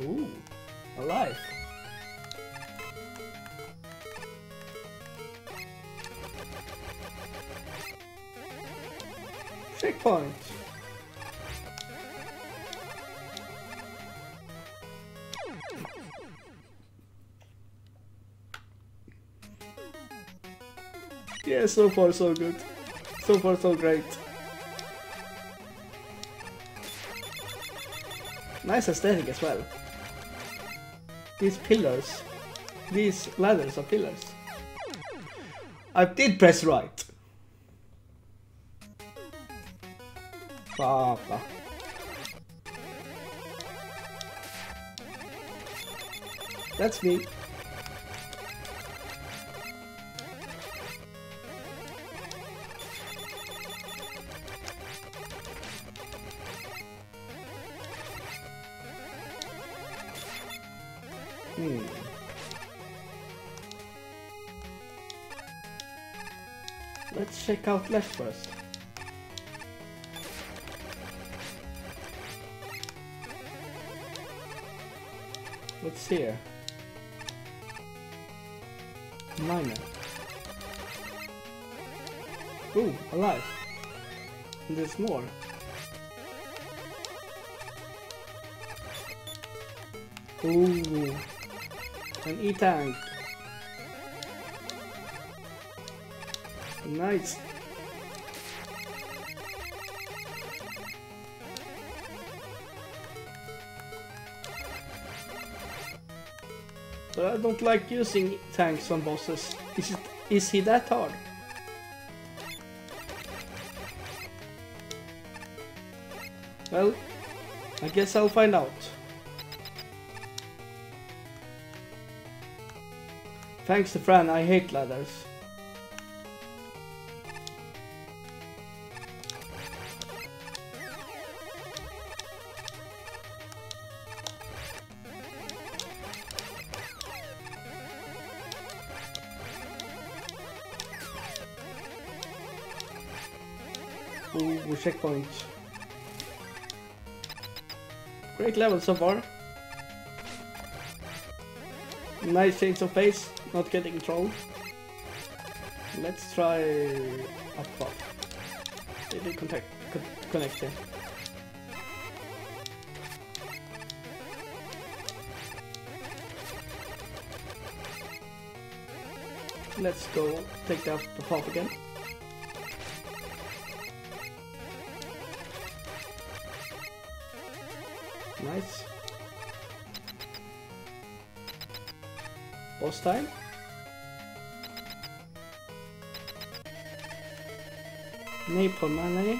Ooh, alive. Checkpoint. Yeah, so far so good. So far so great. Nice aesthetic as well. These pillars. These ladders are pillars. I did press right. Papa. That's me. Hmm. Let's check out left first. What's here? Miner. Ooh, alive. And there's more. Ooh. An E-tank. Nice. But I don't like using tanks on bosses. Is it, is he that hard? Well, I guess I'll find out. Thanks to Fran, I hate ladders. Ooh, checkpoint. Great level so far. Nice change of pace, not getting trolled. Let's try up top. Maybe contact, co connect here. Let's go take the upper path again. Nice. Boss time. Napalm money.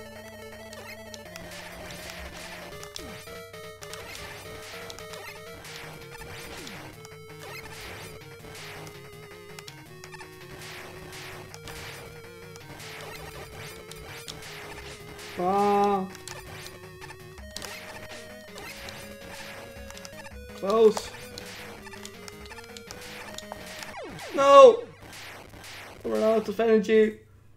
Ah. Close. No! We're out of energy.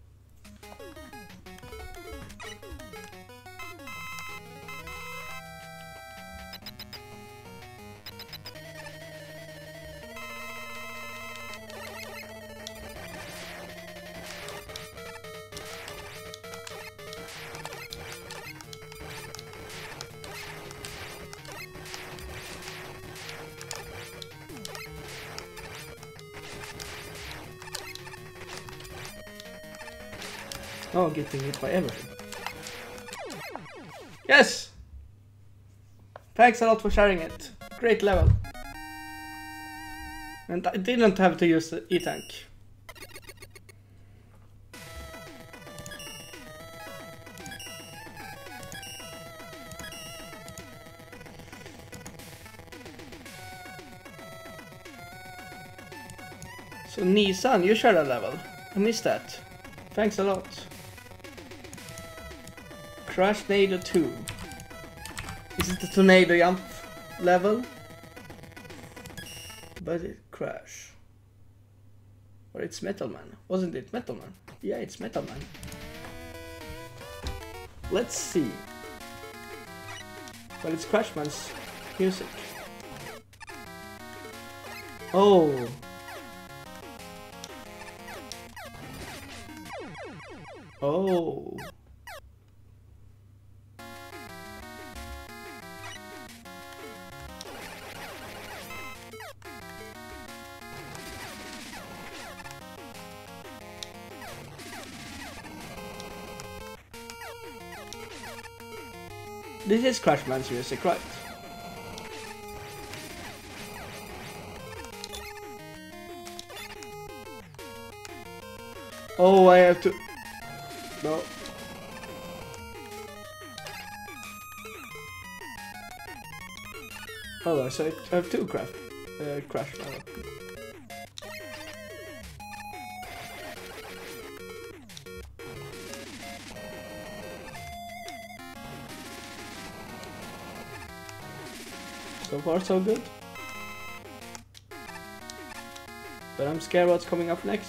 Oh, getting hit by everything. Yes! Thanks a lot for sharing it. Great level. And I didn't have to use the E-tank. So Nissan, you shared a level. I missed that. Thanks a lot. Crashnado two. Is it the tornado jump level? But it crash. Or it's Metal Man. Wasn't it Metal Man? Yeah, it's Metal Man. Let's see. But it's Crashman's music. Oh. Oh. This is Crashman's music, right? Oh, I have to... No. Oh, so I have two crash, uh, Crashman. So far, so good. But I'm scared what's coming up next.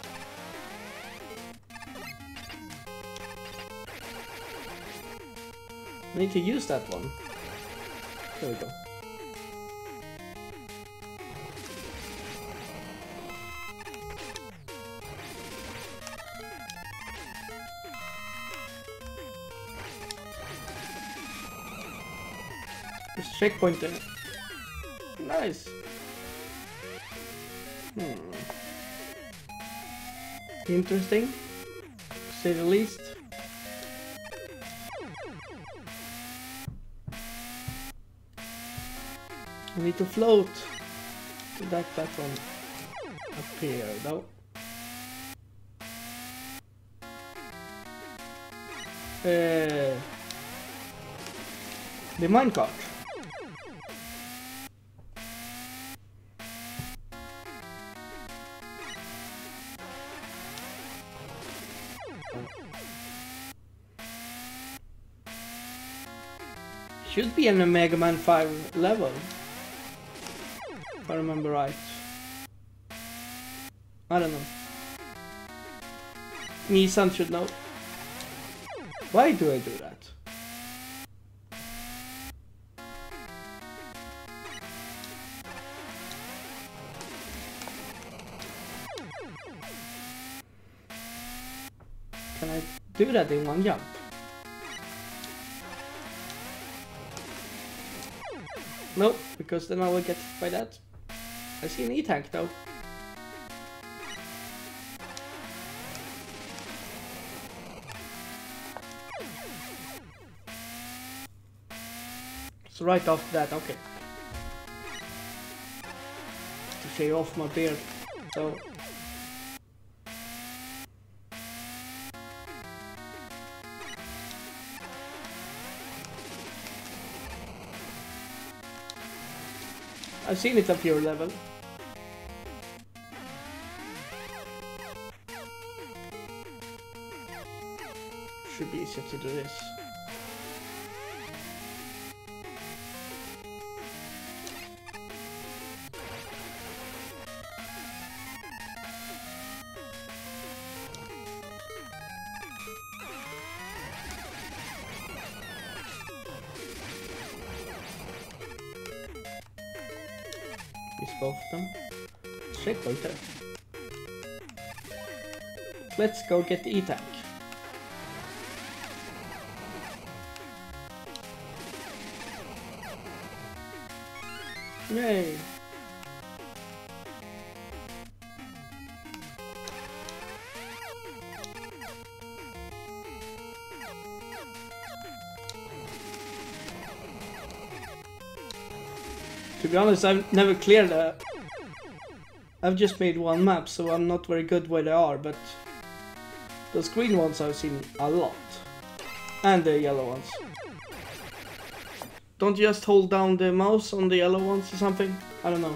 I need to use that one. There we go. There's a checkpoint there. Nice. Hmm. Interesting, to say the least. I need to float to that platform up here, though. Uh, the minecart. Should be in a Mega Man five level, if I remember right. I don't know. Nissan should know. Why do I do that? Can I do that in one jump? No, because then I will get hit by that. I see an E-tank though. So right after that, okay. To shave off my beard, so. I've seen it up your level. Should be easier to do this. Both of them. Checkpoint there. Let's go get the E-tank. Yay! To be honest, I've never cleared a... I've just made one map, so I'm not very good where they are, but... Those green ones I've seen a lot. And the yellow ones. Don't you just hold down the mouse on the yellow ones or something? I don't know.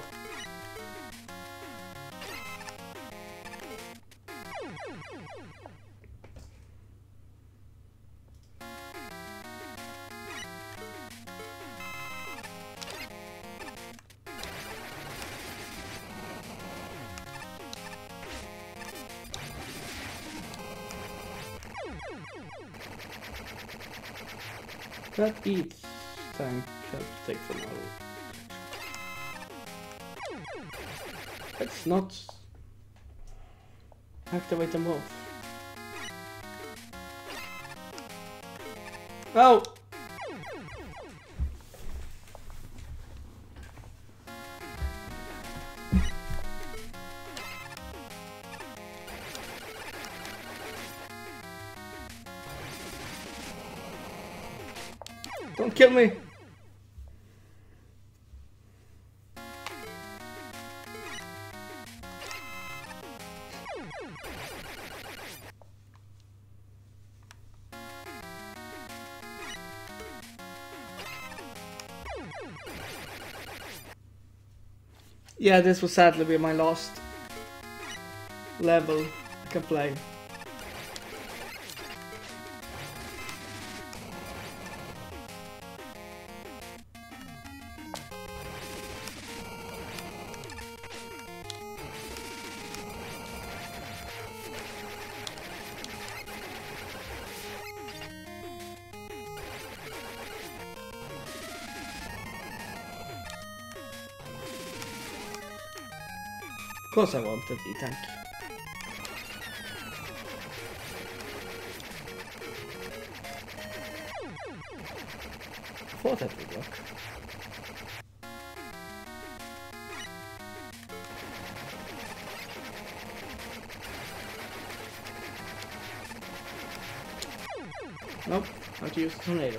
That eats tank have to take for now. Let's not activate them both. Oh! Don't kill me! Yeah, this will sadly be my last level I can play. Of course I wanted E-Tank. I thought that would work. Nope, I have to use the tornado.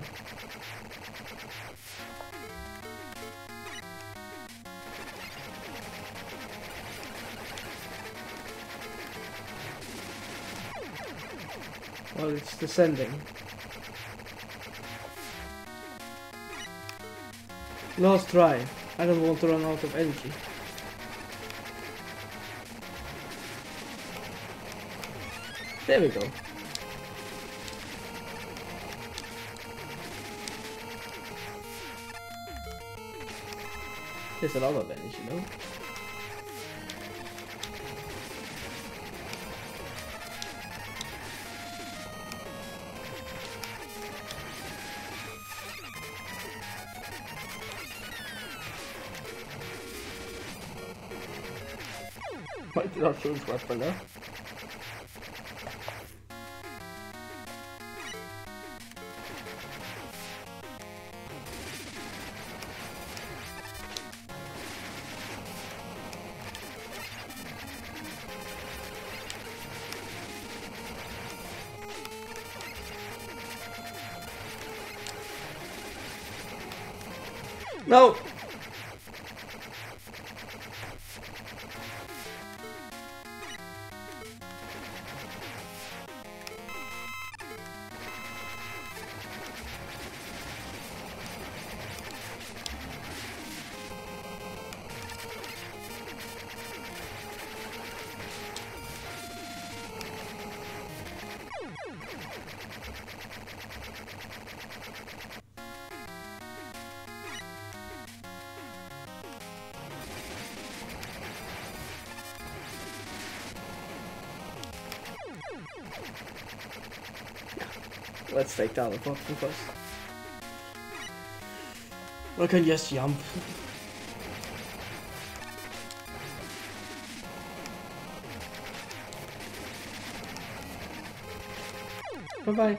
Well, it's descending. Last try. I don't want to run out of energy. There we go. There's a lot of energy, you know? Why did I change weapon there? No! Let's take down the bottom first. I can just jump. Bye bye.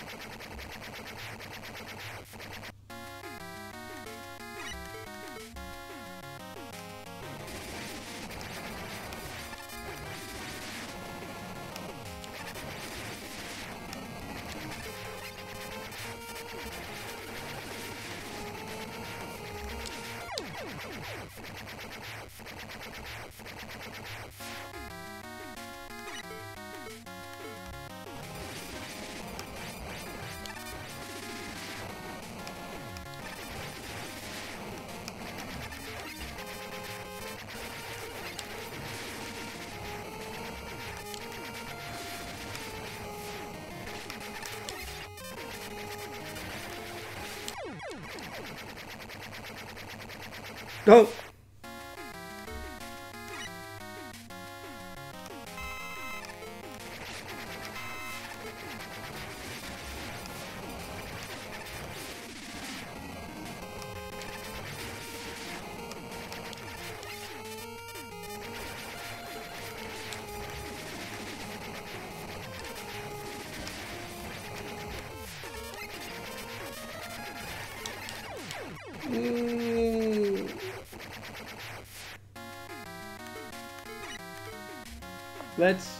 Go! Mm. Let's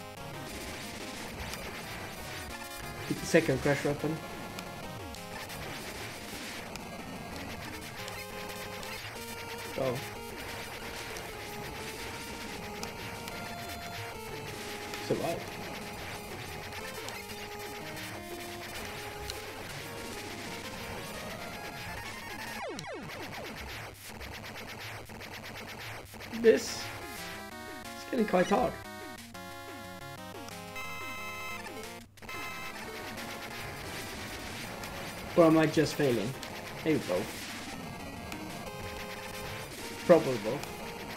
get the second crash weapon. Oh. Survive. This is getting quite hard. Or am I just failing? Maybe both. Probably both.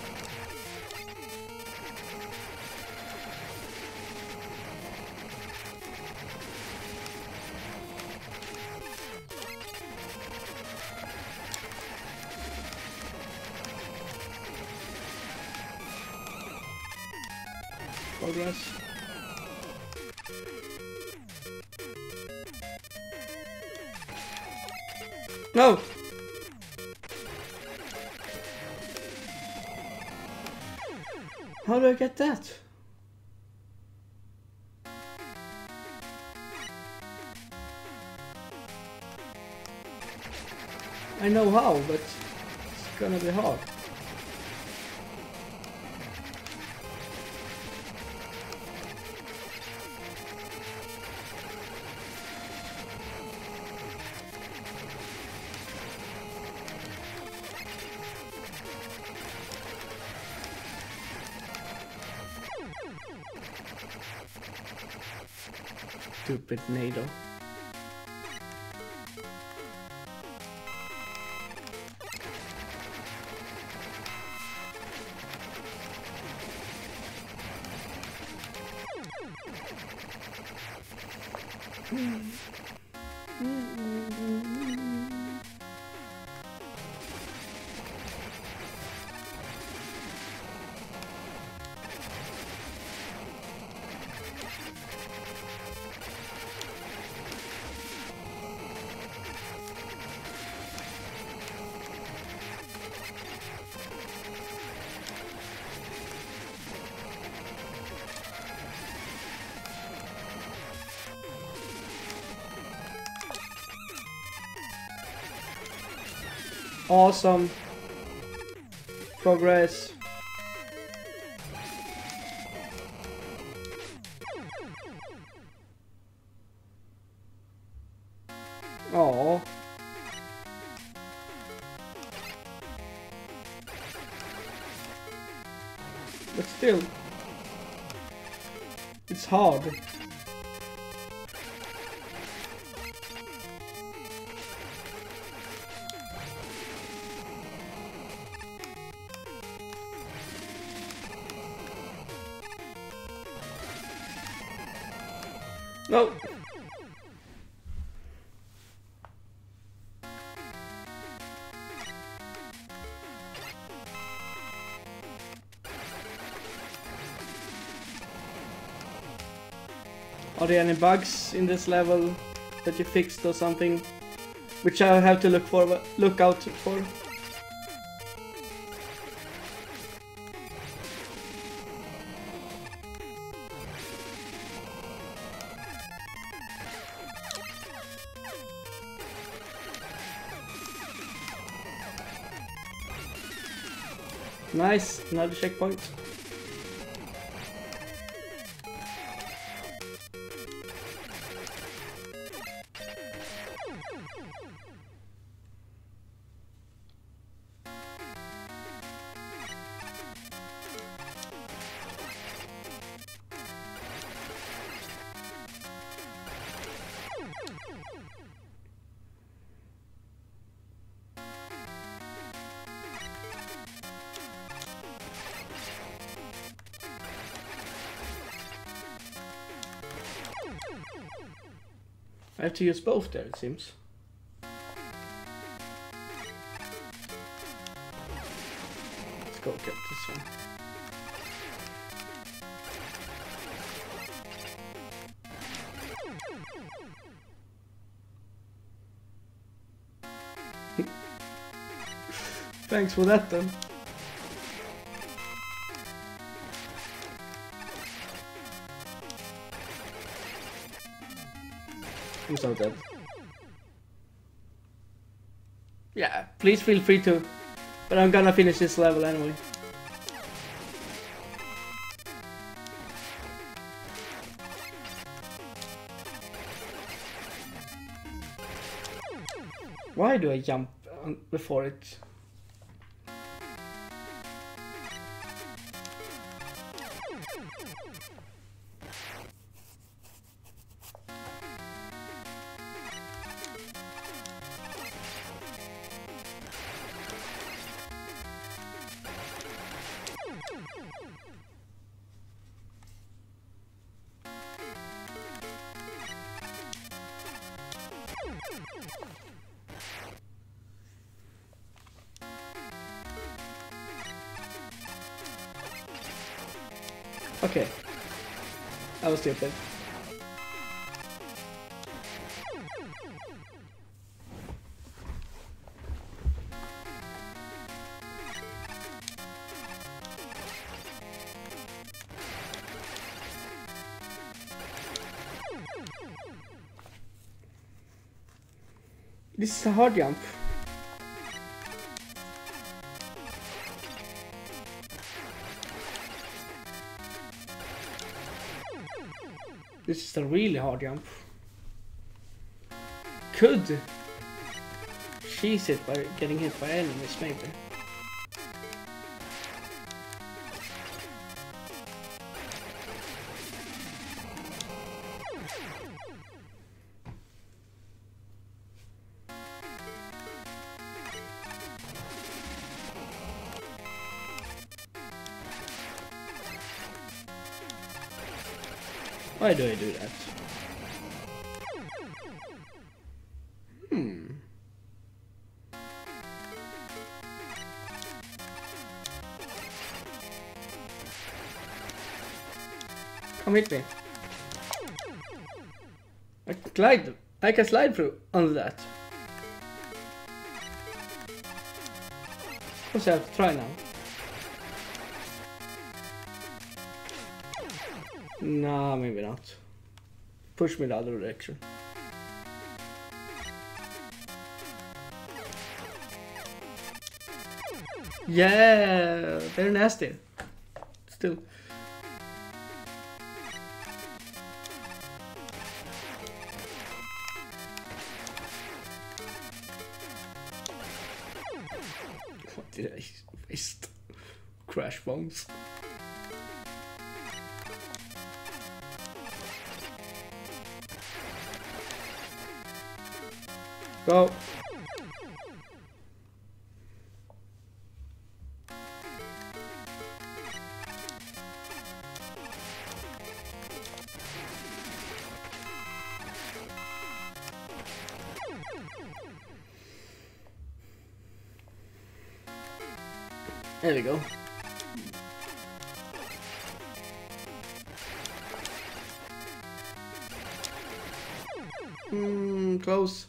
Progress. No! How do I get that? I know how, but it's gonna be hard. Stupid NATO. Awesome. Progress. Oh. But still, it's hard. No. Are there any bugs in this level that you fixed or something, which I have to look for, look out for? Nice, another checkpoint. I have to use both there, it seems. Let's go get this one. Thanks for that then. I'm so dead. Yeah, please feel free to. But I'm gonna finish this level anyway. Why do I jump on before it? Okay, that was stupid. This is a hard jump. This is a really hard jump. Could cheese it by getting hit by enemies, maybe. Why do I do that? Hmm. Come hit me. I can glide. I can slide through under that. Of course I have to try now. Nah, maybe not. Push me the other direction. Yeah, very nasty. Still. What did I waste? Crash bombs. Go. There we go. Hmm, close.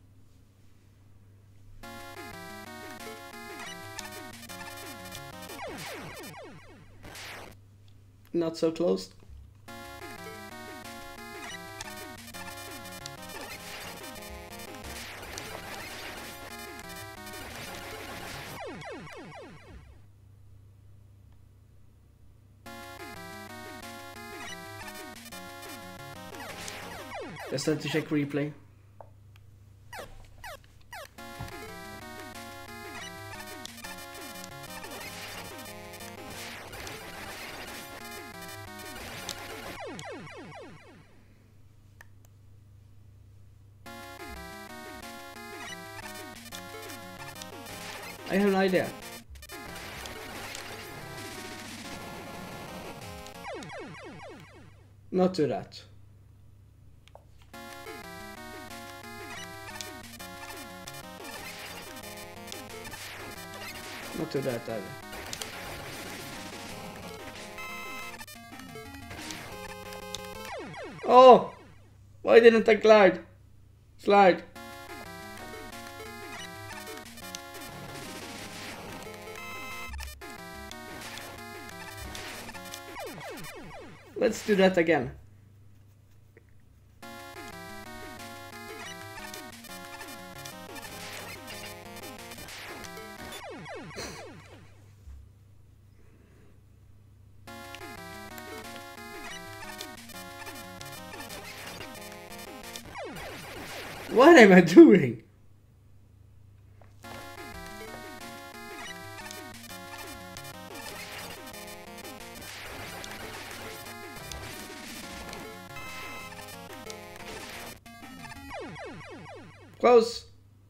Not so close. Just have to check replay. I have an idea. Not do that. Not do that either. Oh! Why didn't I glide? Slide. Let's do that again. What am I doing? Close.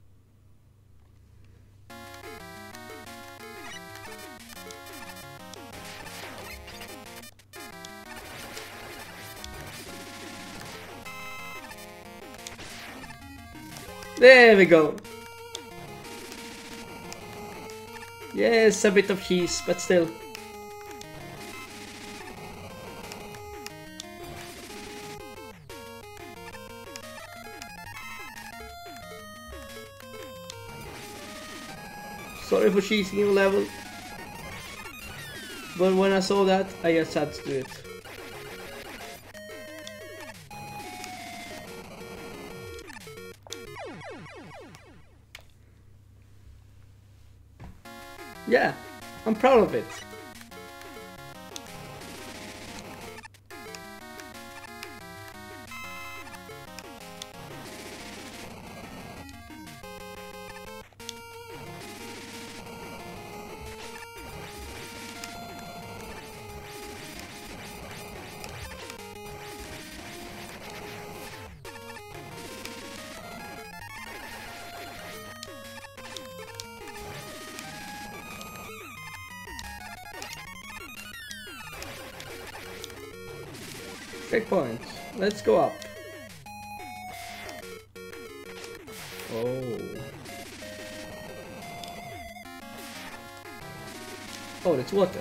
There we go. Yes, a bit of cheese, but still. Sorry for cheesing the level, but when I saw that, I just had to do it. Yeah, I'm proud of it. Checkpoint. Let's go up. Oh. Oh, it's water.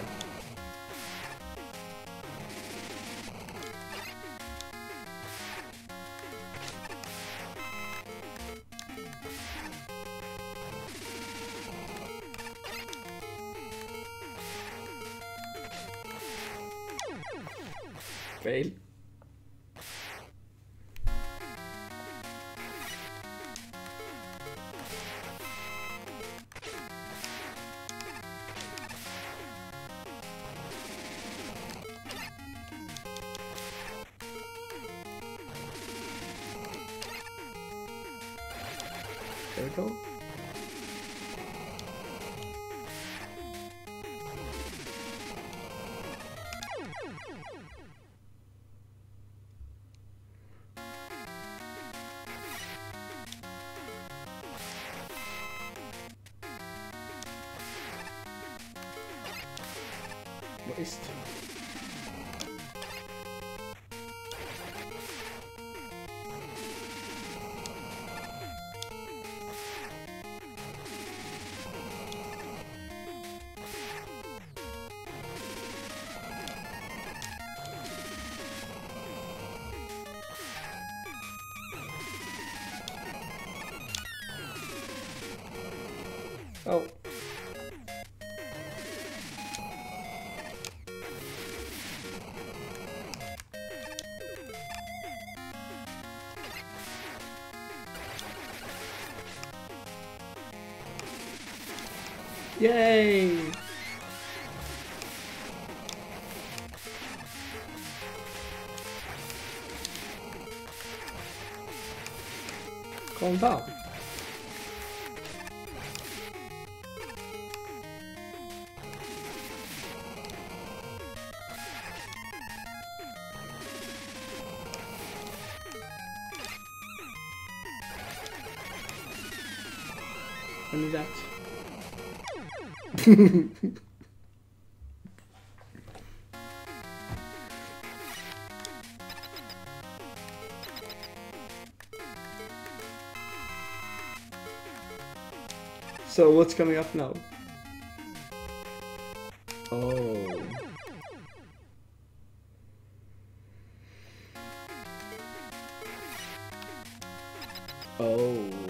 Fail. There we go. Waste. Oh. Yay! Calm down. Only that. So what's coming up now? Oh. Oh.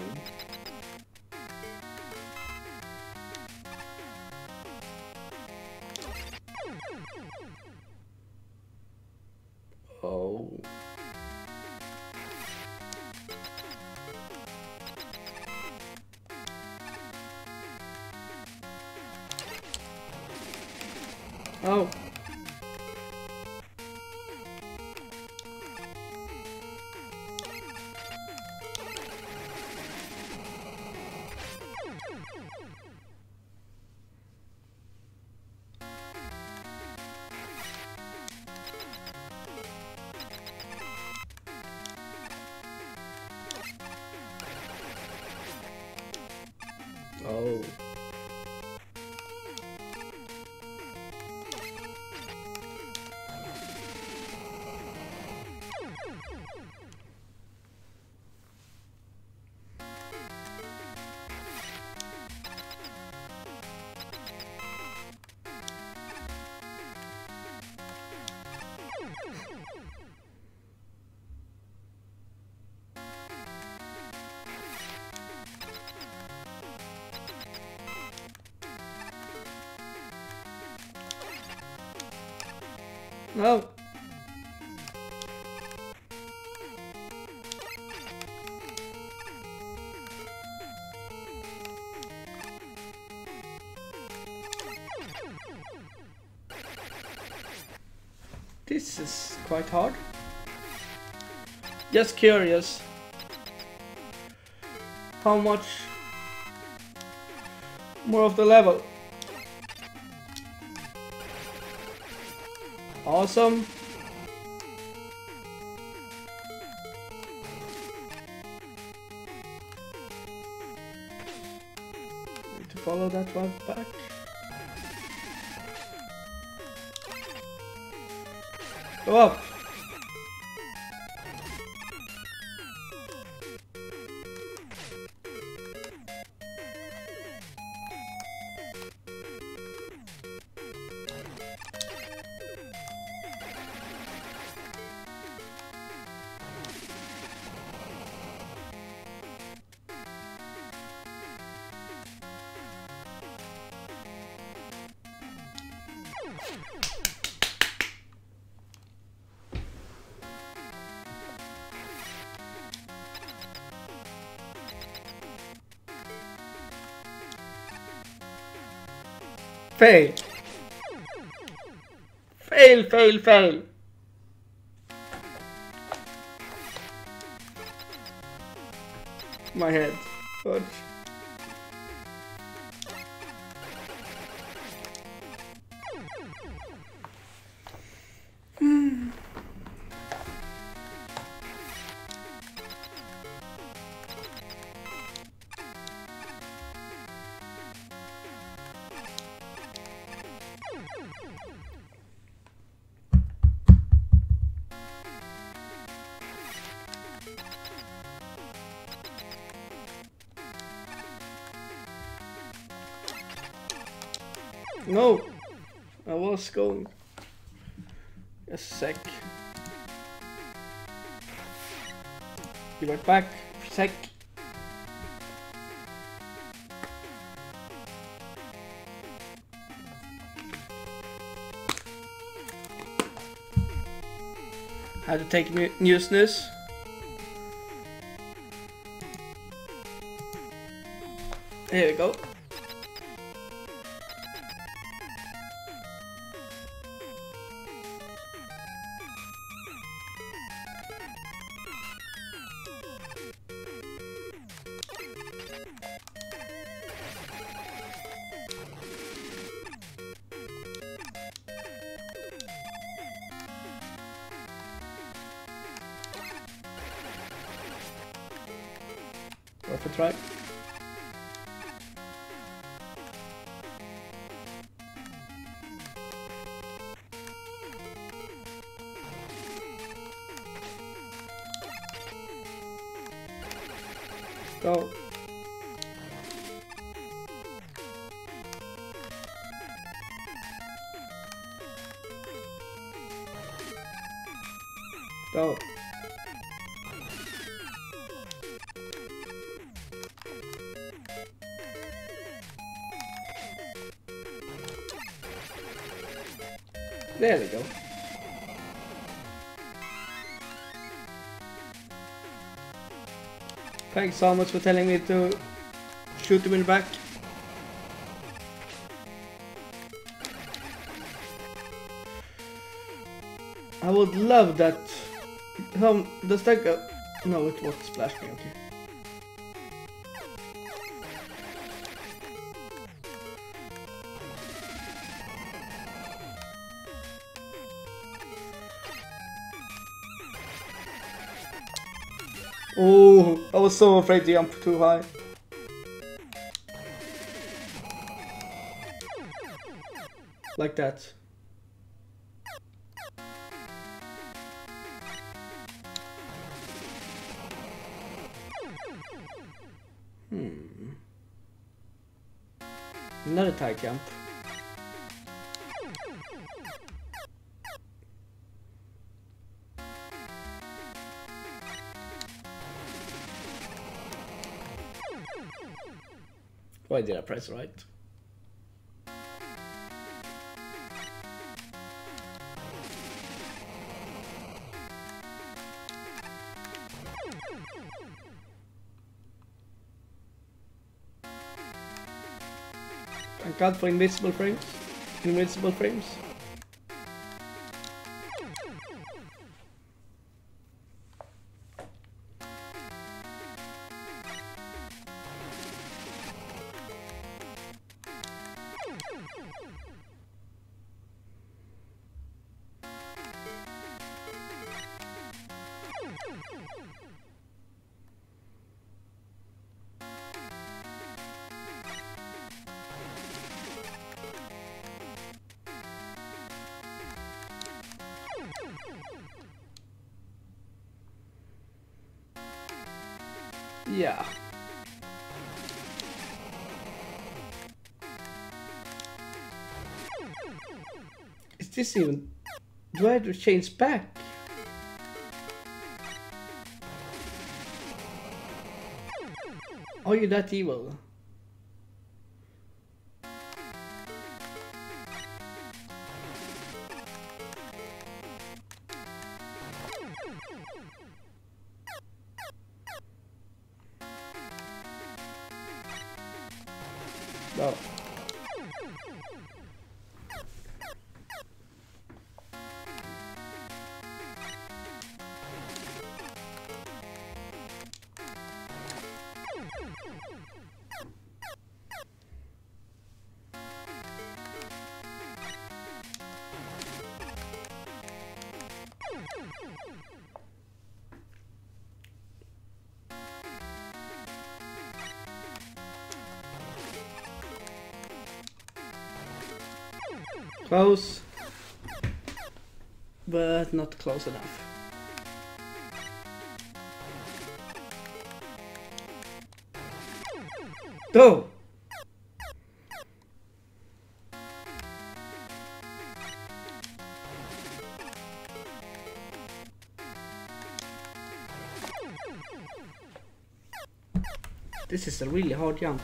Oh. Oh. No. This is quite hard. Just curious. How much more of the level? Awesome. Need to follow that one back. Go up. Fail. Fail, fail, fail. My head. Fudge. No, I was going. A sec. Be right back. Sec. Had to take new, new snus. Here we go. Worth a try. Go. Go. There we go. Thanks so much for telling me to shoot him in the back. I would love that. Um, does that go? No, it was Splash Me, okay. Oh, I was so afraid to jump too high. Like that. Hmm. Another tie jump. Why did I press right? Thank God for invincible frames. Invincible frames. Yeah. Is this even... Do I have to change back? Are you that evil? No. Close, but not close enough. Go! This is a really hard jump.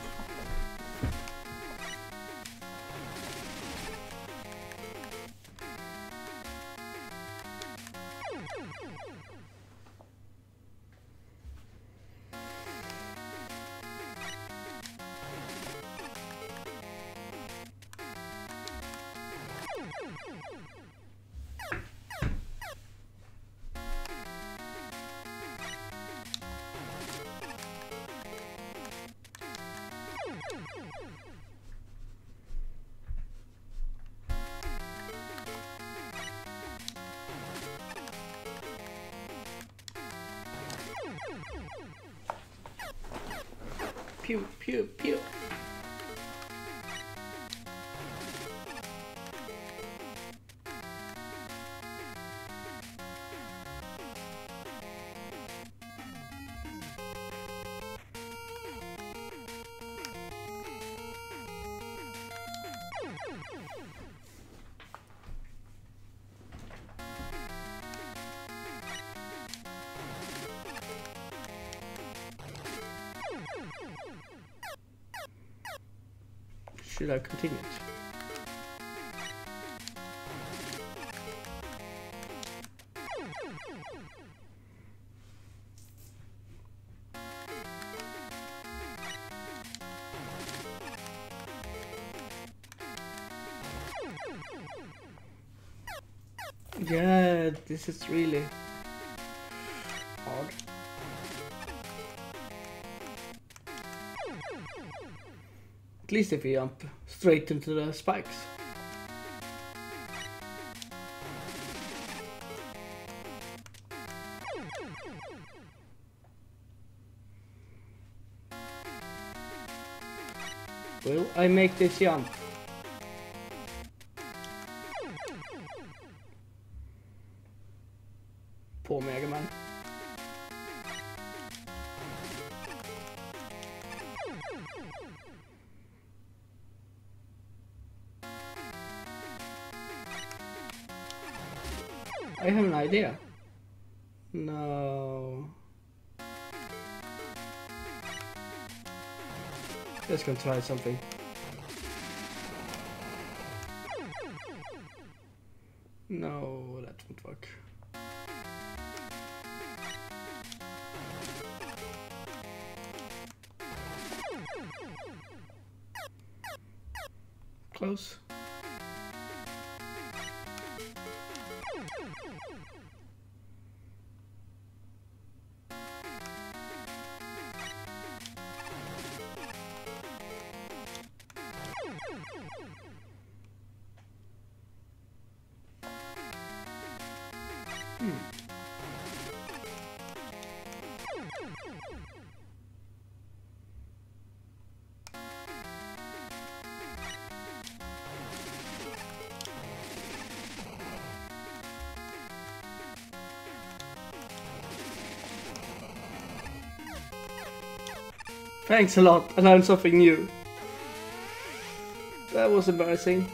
Pew, pew, pew. Should I continue? Yeah, this is really hard. At least if you jump straight into the spikes. Will I make this jump? Poor Mega Man. I have an idea. No. Just gonna try something. No, that won't work. Close. Hmm. Thanks a lot, I learned something new. That was embarrassing.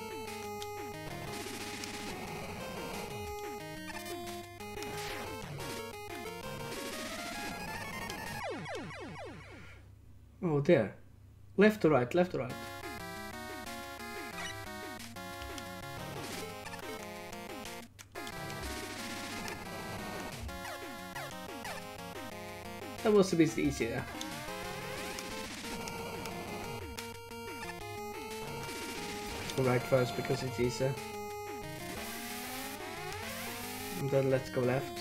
Oh, there. Left to right, left to right. That was a bit easier. Go right first because it's easier. And then let's go left.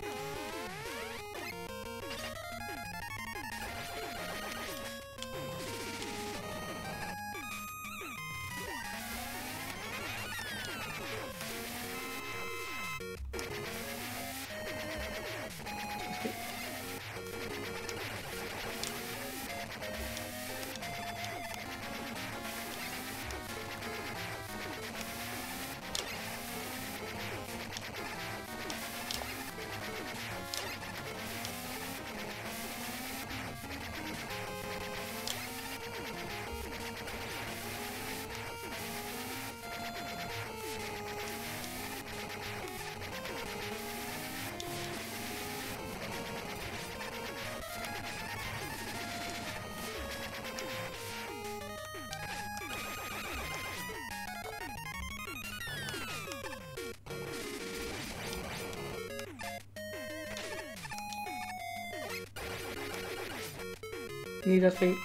Need that thing.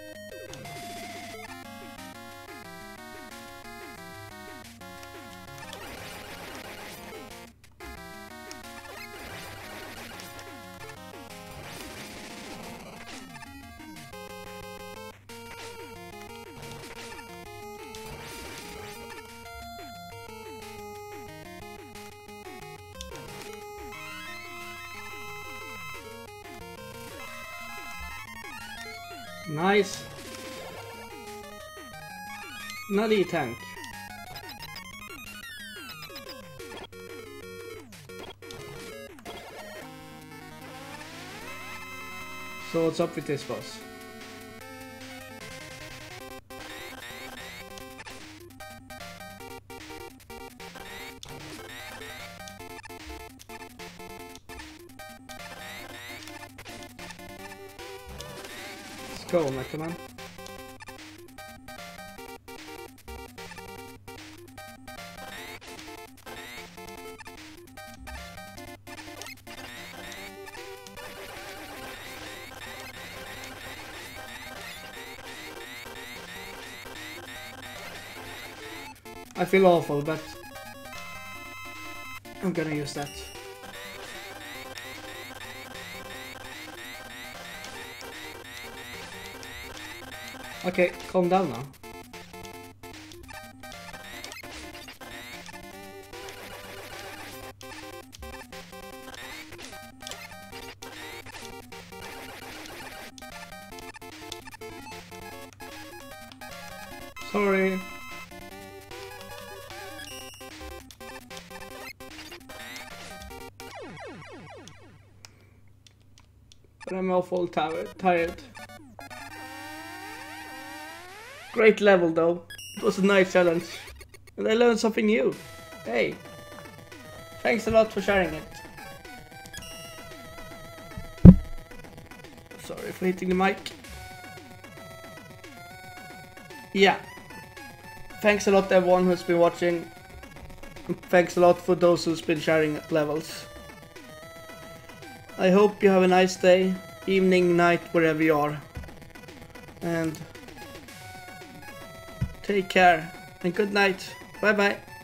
Nice. Nutty tank. So what's up with this boss? Let's go, Mega Man. I feel awful, but I'm gonna use that. Okay, calm down now. Sorry. But I'm awful tired. Great level though. It was a nice challenge. And I learned something new. Hey. Thanks a lot for sharing it. Sorry for hitting the mic. Yeah. Thanks a lot to everyone who's been watching. Thanks a lot for those who's been sharing levels. I hope you have a nice day, evening, night, wherever you are. And take care and good night. Bye bye.